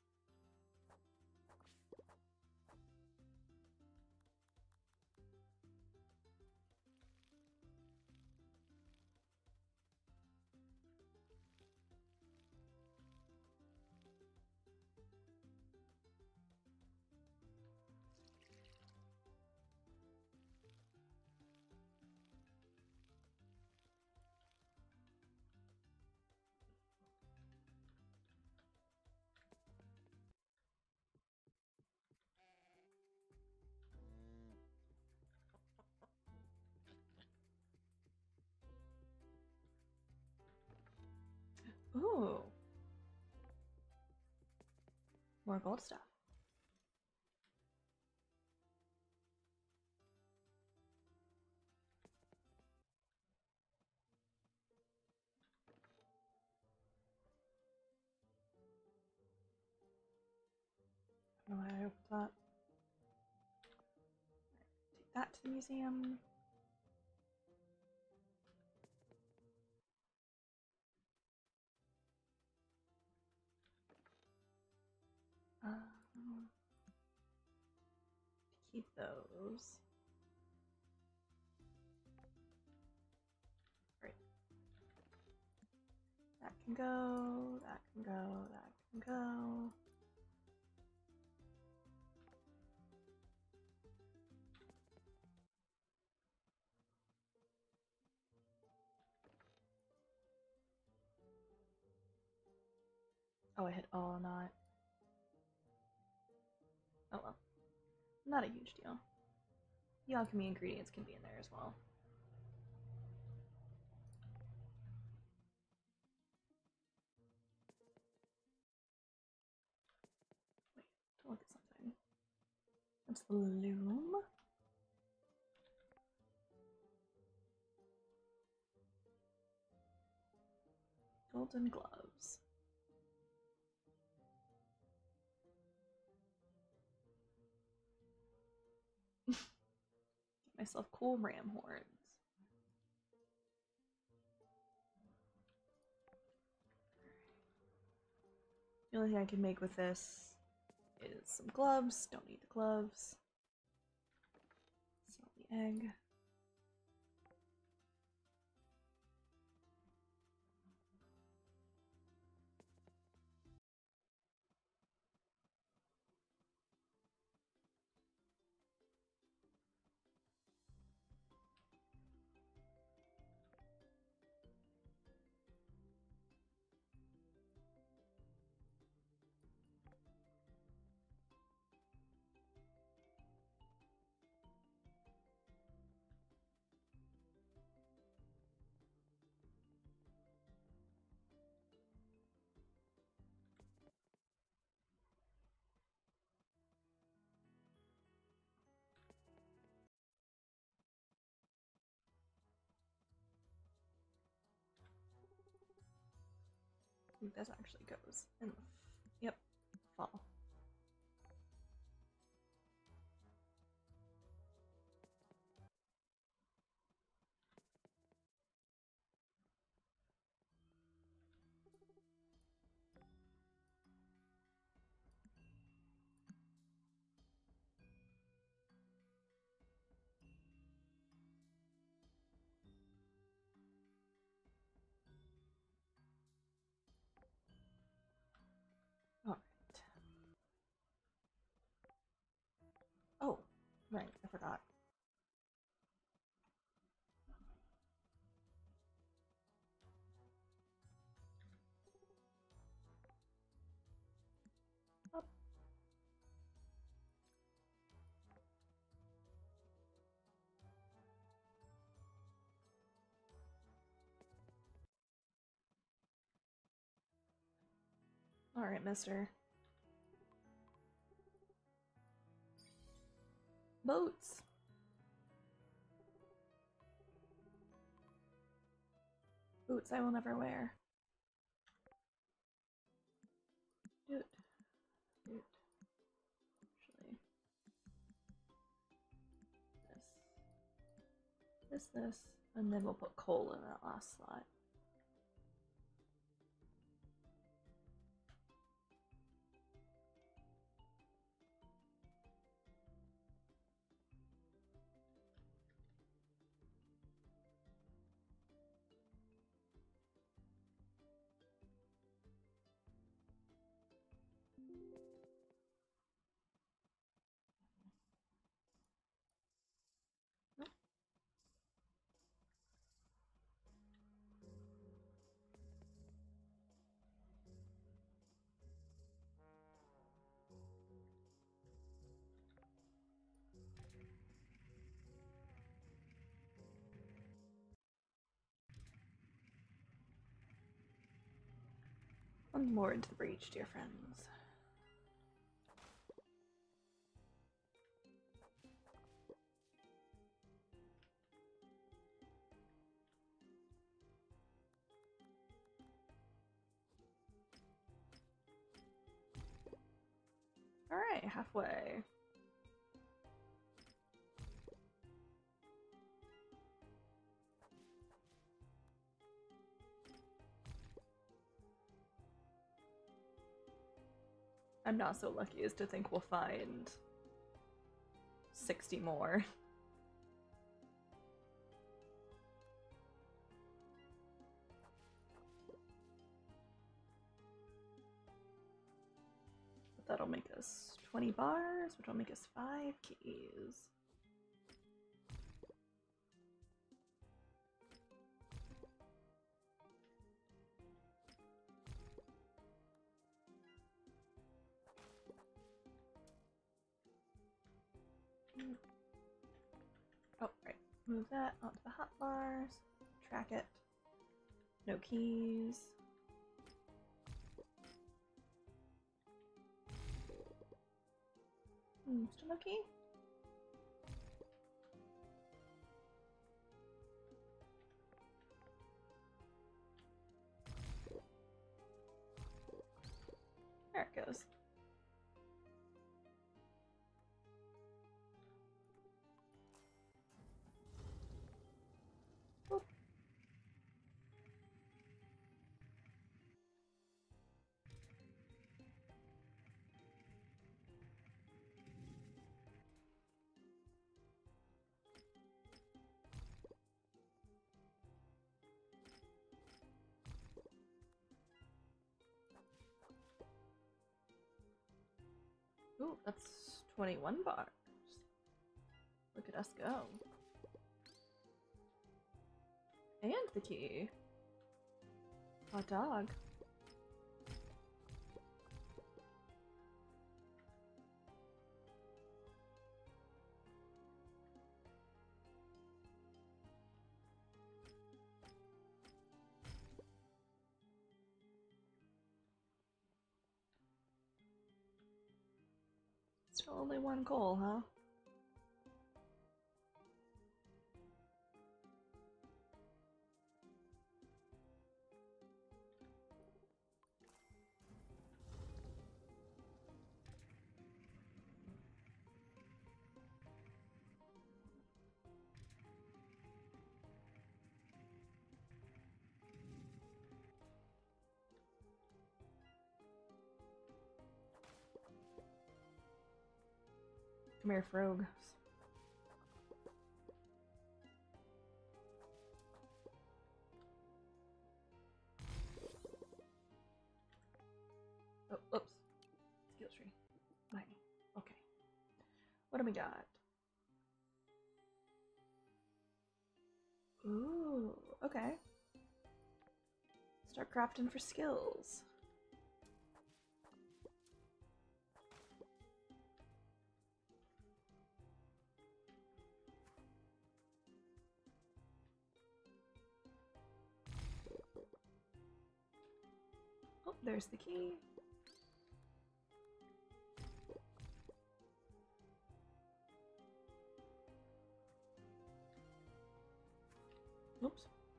Ooh. More gold stuff. I don't know why I opened that. Take that to the museum. Um, keep those. Right. That can go, that can go, that can go. Oh, I hit all not. Oh well. Not a huge deal. The alchemy ingredients can be in there as well. Wait, to look at something. What's the loom? shield and gloves. Get myself cool ram horns. The only thing I can make with this is some gloves. Don't need the gloves. Sell the egg. I think this actually goes in the, yep, fall. All right. Oh, right, I forgot. Up. All right, mister. Boats. Boots I will never wear. Dude. Dude. Actually. This. This, this. And then we'll put coal in that last slot. One more into the breach, dear friends. All right, halfway. I'm not so lucky as to think we'll find sixty more. But that'll make us twenty bars, which will make us five keys. Oh, right. Move that onto the hotbars. Track it. No keys. Hmm, still no key? goes. Oop. Ooh, that's twenty-one bars. Look at us go. And the key. Hot dog. Still only one goal, huh? Come here, Frog. Oh, oops. Skill tree. Mining. Okay. What do we got? Ooh, okay. Start crafting for skills. Oh, there's the key. Oops.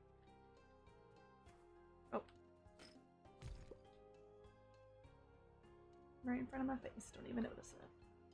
Oh. Right in front of my face. Don't even notice it.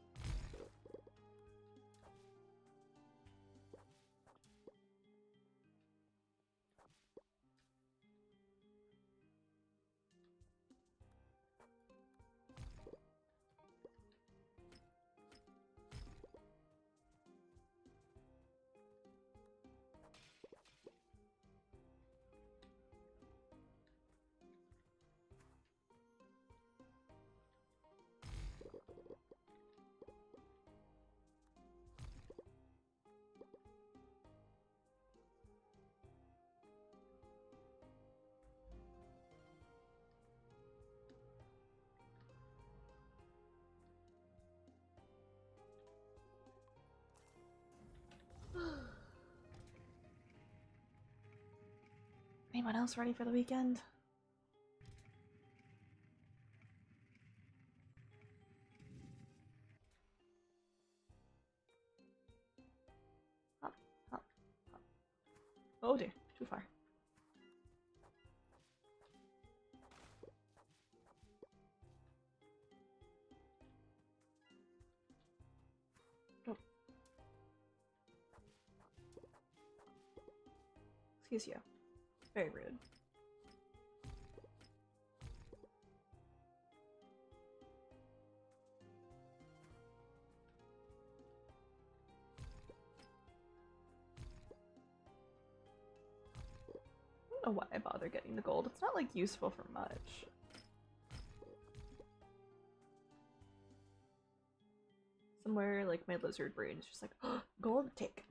Anyone else ready for the weekend? Hop, hop, hop. Oh dear, too far. Oh. Excuse you. Very rude. I don't know why I bother getting the gold. It's not like useful for much. Somewhere like my lizard brain is just like, oh, gold, take.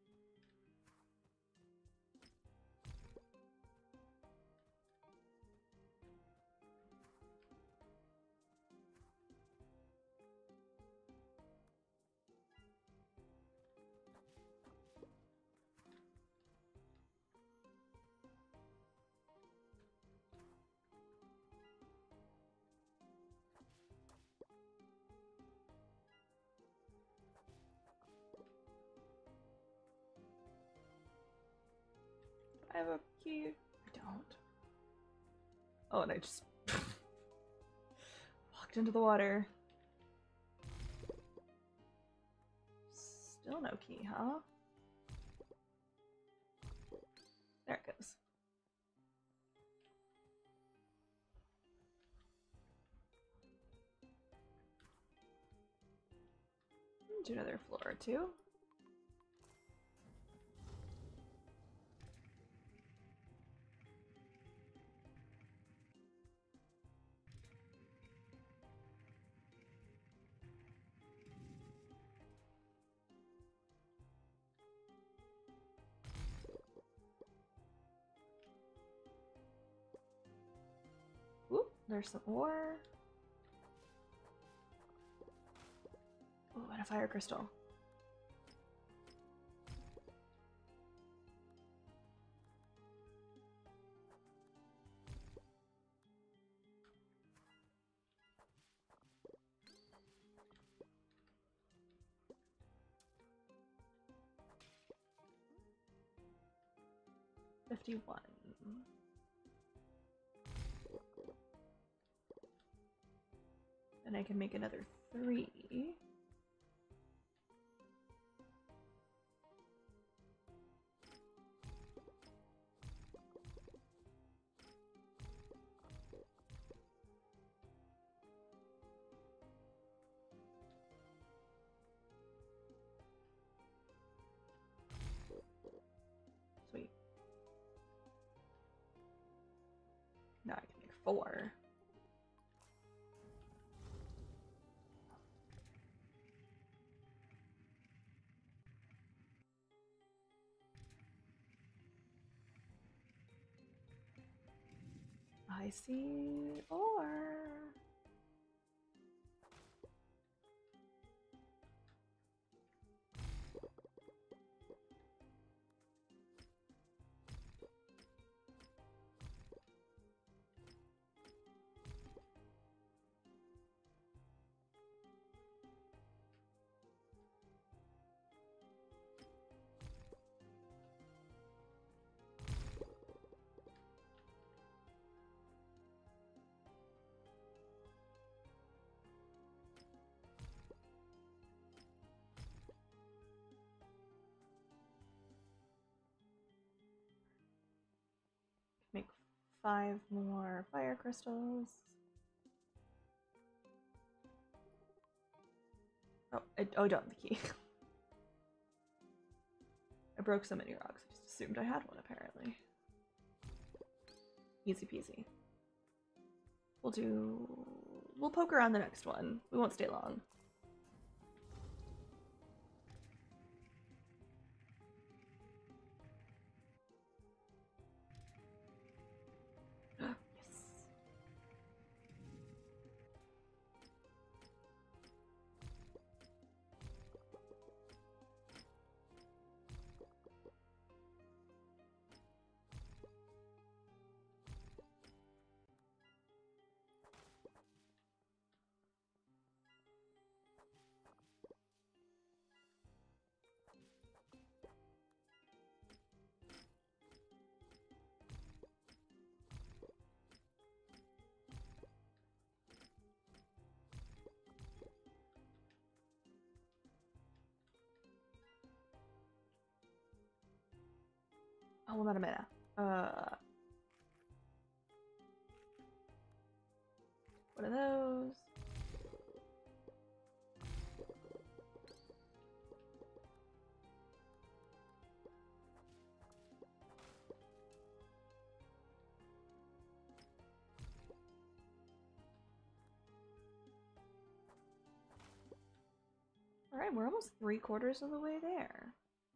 I have a key. I don't. Oh, and I just walk sucked into the water. Still no key, huh? There it goes. Do another floor or two. Oop, there's some ore. Oh, and a fire crystal. fifty-one. And I can make another three. Sweet. Now I can make four. I see ore. Make five more fire crystals. Oh, I, oh, I don't have the key. I broke so many rocks, I just assumed I had one, apparently. Easy peasy. We'll do... We'll poke around the next one. We won't stay long. Yes. Oh, I'm out of mana. Uh, what are those? All right, we're almost three quarters of the way there.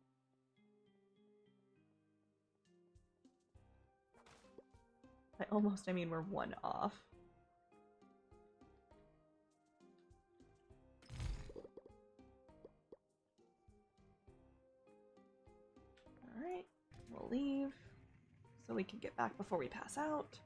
By almost, I mean we're one off. Alright, we'll leave so we can get back before we pass out.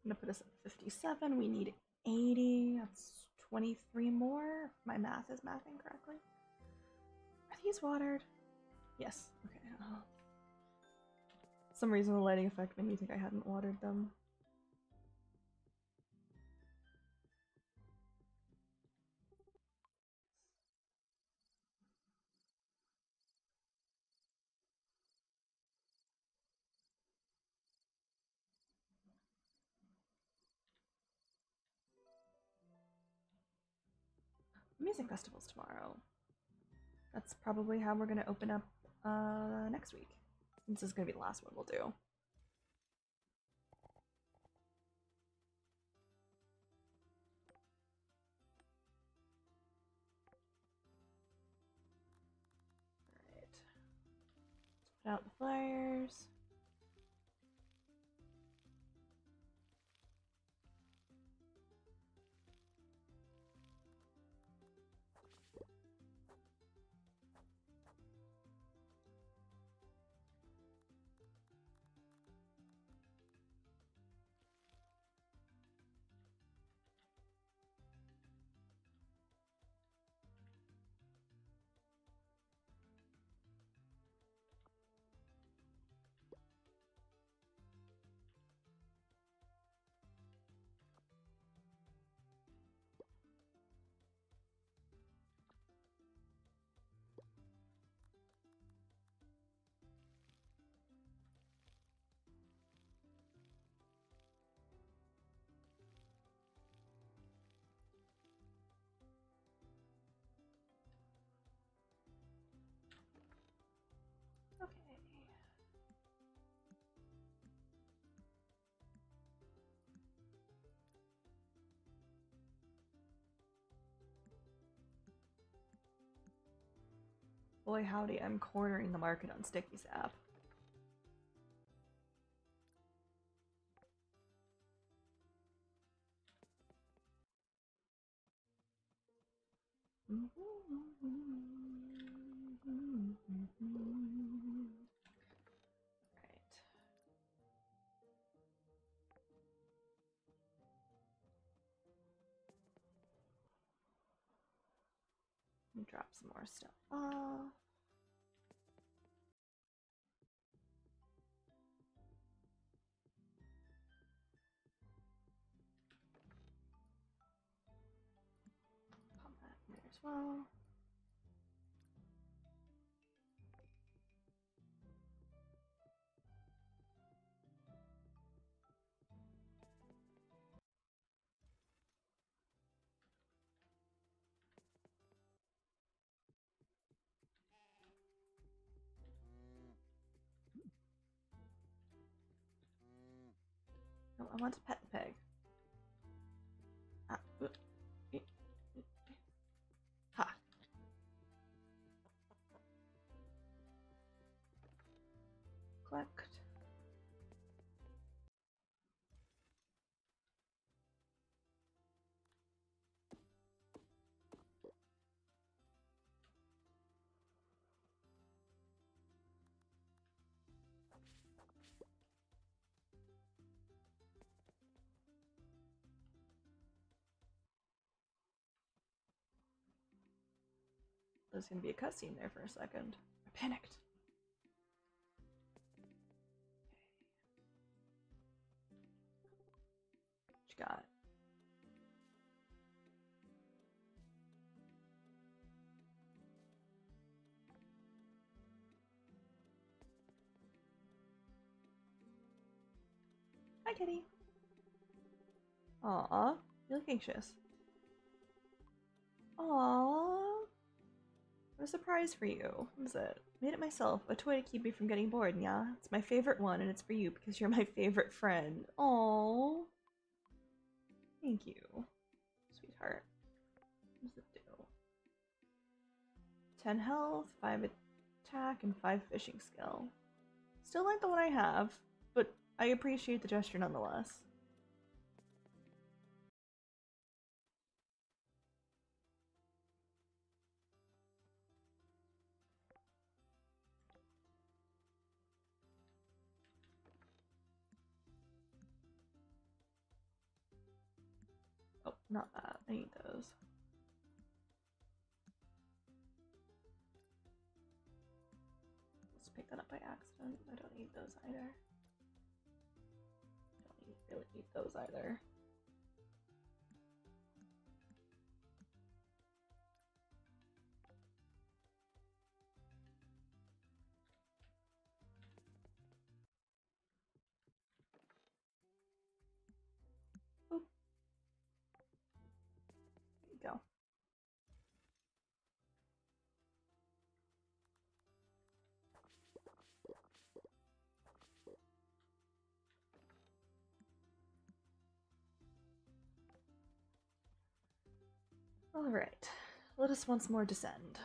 gonna put us at fifty-seven. We need eighty. That's twenty-three more. If my math is mathing correctly. Are these watered? Yes. Okay. Oh. Some reason the lighting effect made me think I hadn't watered them. Music festivals tomorrow. That's probably how we're gonna open up uh, next week. This is gonna be the last one we'll do. Alright. Let's put out the flyers. Boy howdy, I'm cornering the market on Sticky Sap. Drop some more stuff off. Pop that in there as well. No, I want to pet the pig. Ah, uh, eh, eh, ha. Collect. There's gonna be a cutscene there for a second. I panicked. What you got? Hi, kitty. Aw, you look anxious. Aw. A surprise for you. What is it? Made it myself. A toy to keep me from getting bored, yeah? It's my favorite one, and it's for you because you're my favorite friend. Aww. Thank you. Sweetheart. What does it do? ten health, five attack, and five fishing skill. Still like the one I have, but I appreciate the gesture nonetheless. Not that. I need those. Let's pick that up by accident. I don't need those either. Don't need, really need those either. Oop. There you go. All right, let us once more descend.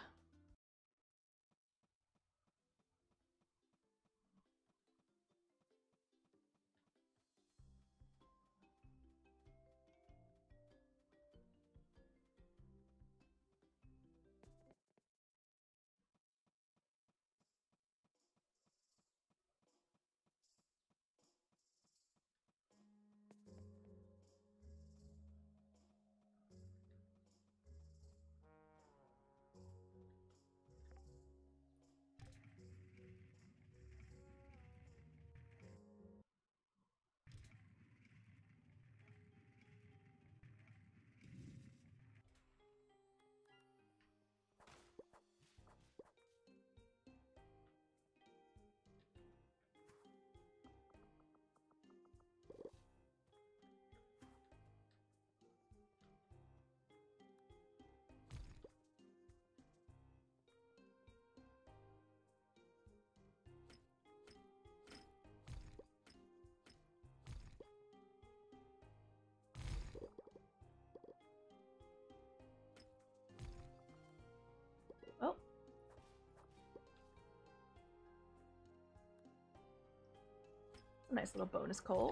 Oh. A nice little bonus coal.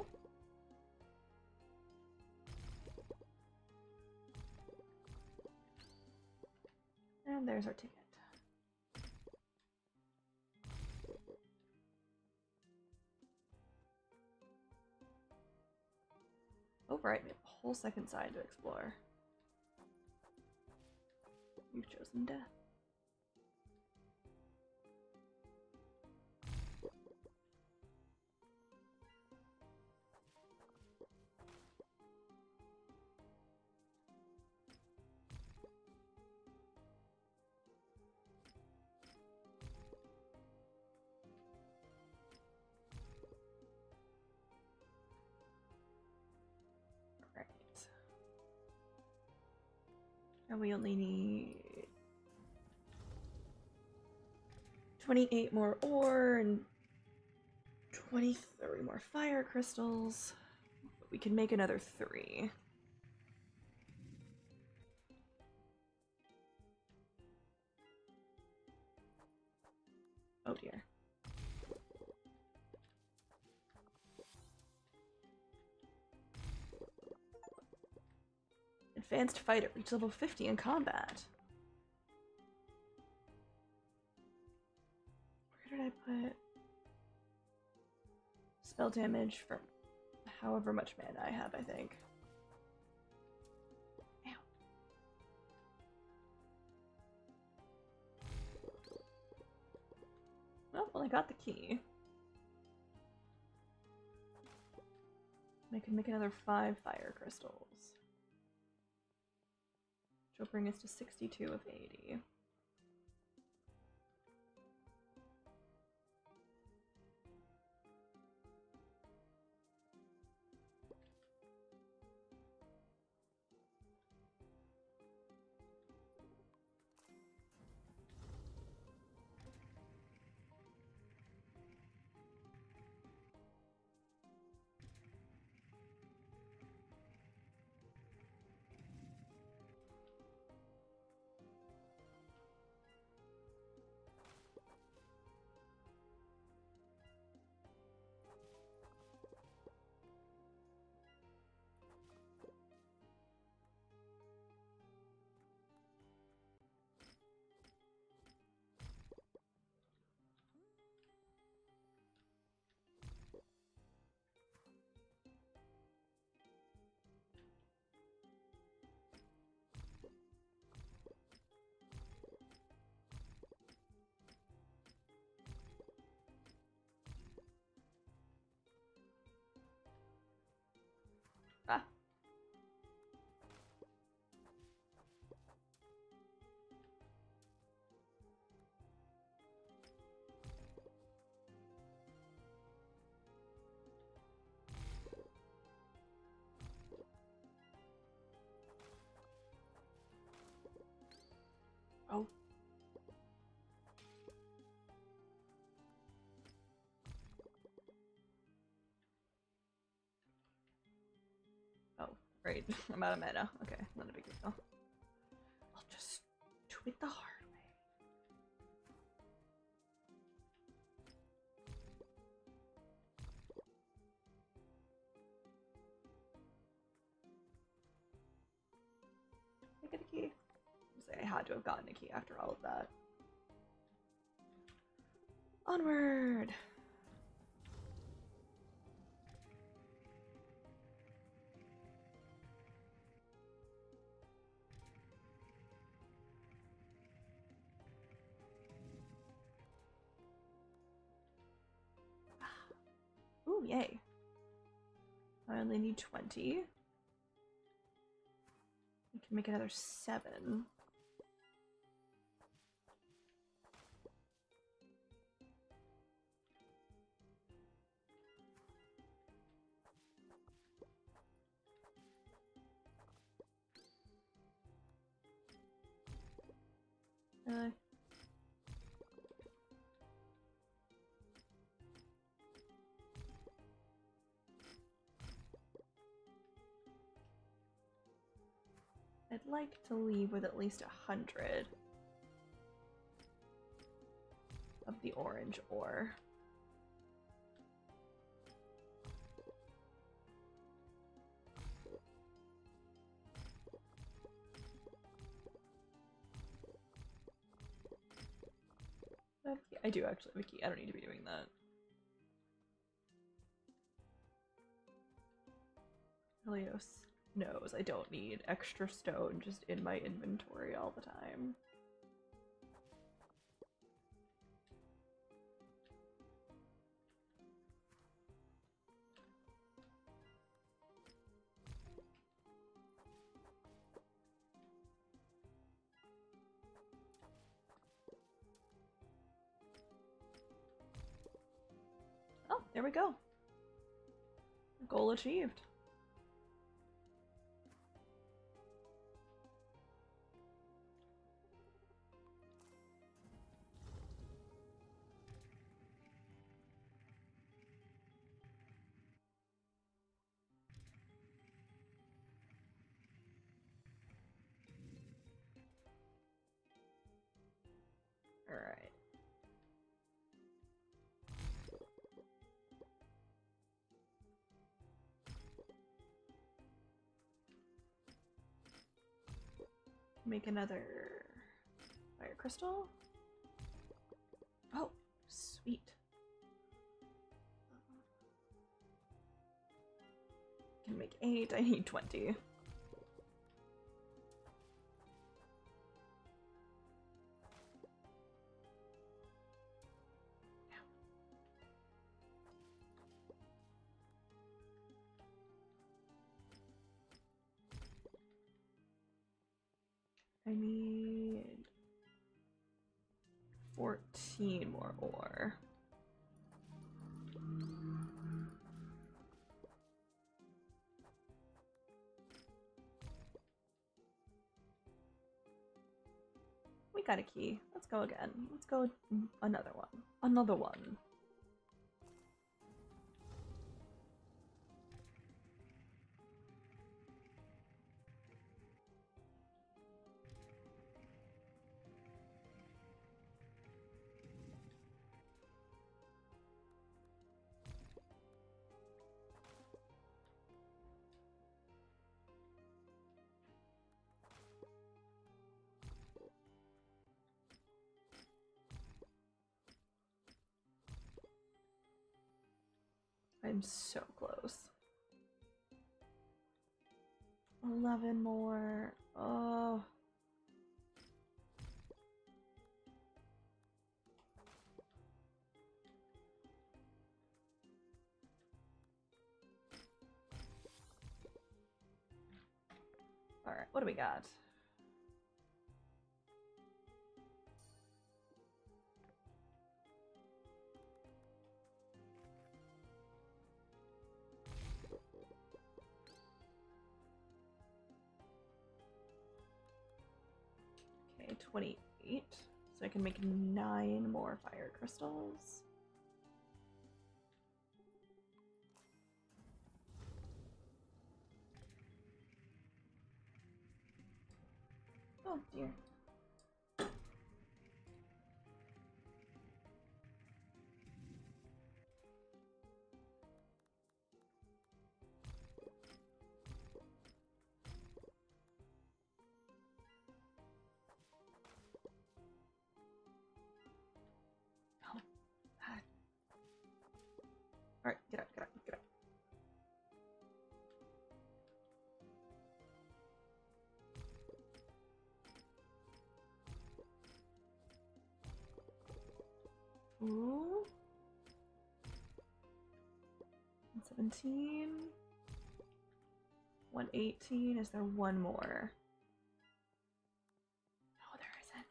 And there's our ticket. Oh, right, we have a whole second side to explore. You've chosen death. And we only need twenty-eight more ore and twenty-three more fire crystals. We can make another three. Oh dear. Advanced fighter, reach level fifty in combat. Where did I put spell damage from however much mana I have, I think. Ow. Well, well, I got the key. I can make another five fire crystals. Which will bring us to sixty-two of eighty. Right, I'm out of mana. Okay, not a big deal. I'll just do it the hard way. I get a key. I had to have gotten a key after all of that. Onward! Ooh, yay. I only need twenty. We can make another seven. Really? I'd like to leave with at least a hundred of the orange ore. I do actually have a key. I don't need to be doing that. Helios knows I don't need extra stone just in my inventory all the time. Oh, there we go. Goal achieved. All right. Make another fire crystal. Oh, sweet. Can make eight. I need twenty. I need fourteen more ore. We got a key. Let's go again. Let's go another one. Another one. I'm so close. eleven more. Oh. All right, what do we got? twenty-eight, so I can make nine more fire crystals. Oh dear. Oh, God. Alright, get up, get up, get up. Ooh. one seventeen. one eighteen. Is there one more? No, there isn't.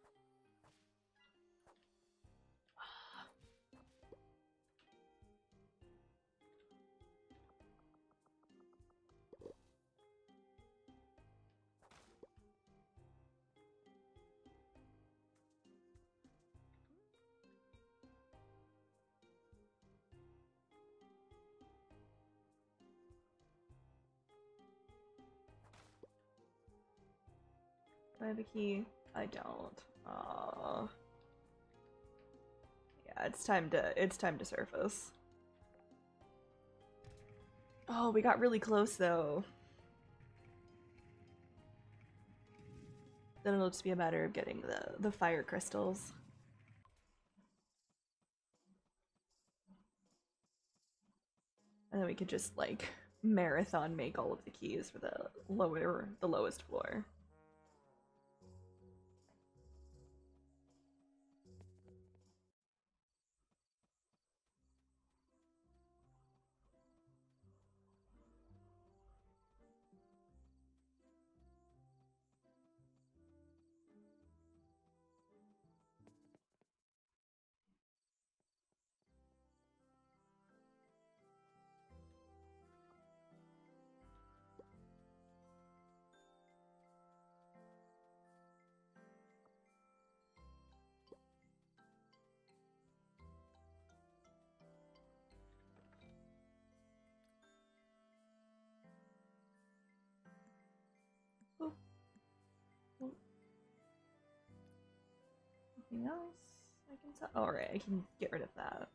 Do I have a key? I don't. Oh. Yeah, it's time to it's time to surface. Oh, we got really close though. Then it'll just be a matter of getting the the fire crystals. And then we could just like marathon make all of the keys for the lower the lowest floor. Oh. Oh. Anything else I can sell? Oh, right, I can get rid of that.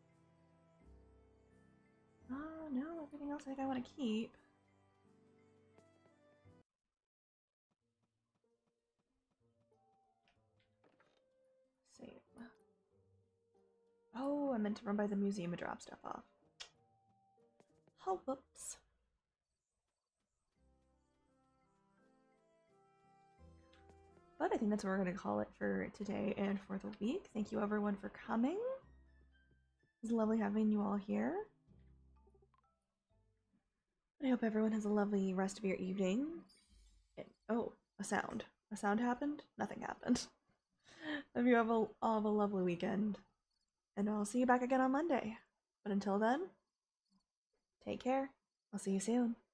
Oh, no, everything else I think I want to keep. Save. Oh, I meant to run by the museum and drop stuff off. Oh, whoops. But I think that's what we're going to call it for today and for the week. Thank you everyone for coming. It was lovely having you all here. I hope everyone has a lovely rest of your evening. And, oh, a sound. A sound happened? Nothing happened. Hope you have a, all have a lovely weekend. And I'll see you back again on Monday. But until then, take care. I'll see you soon.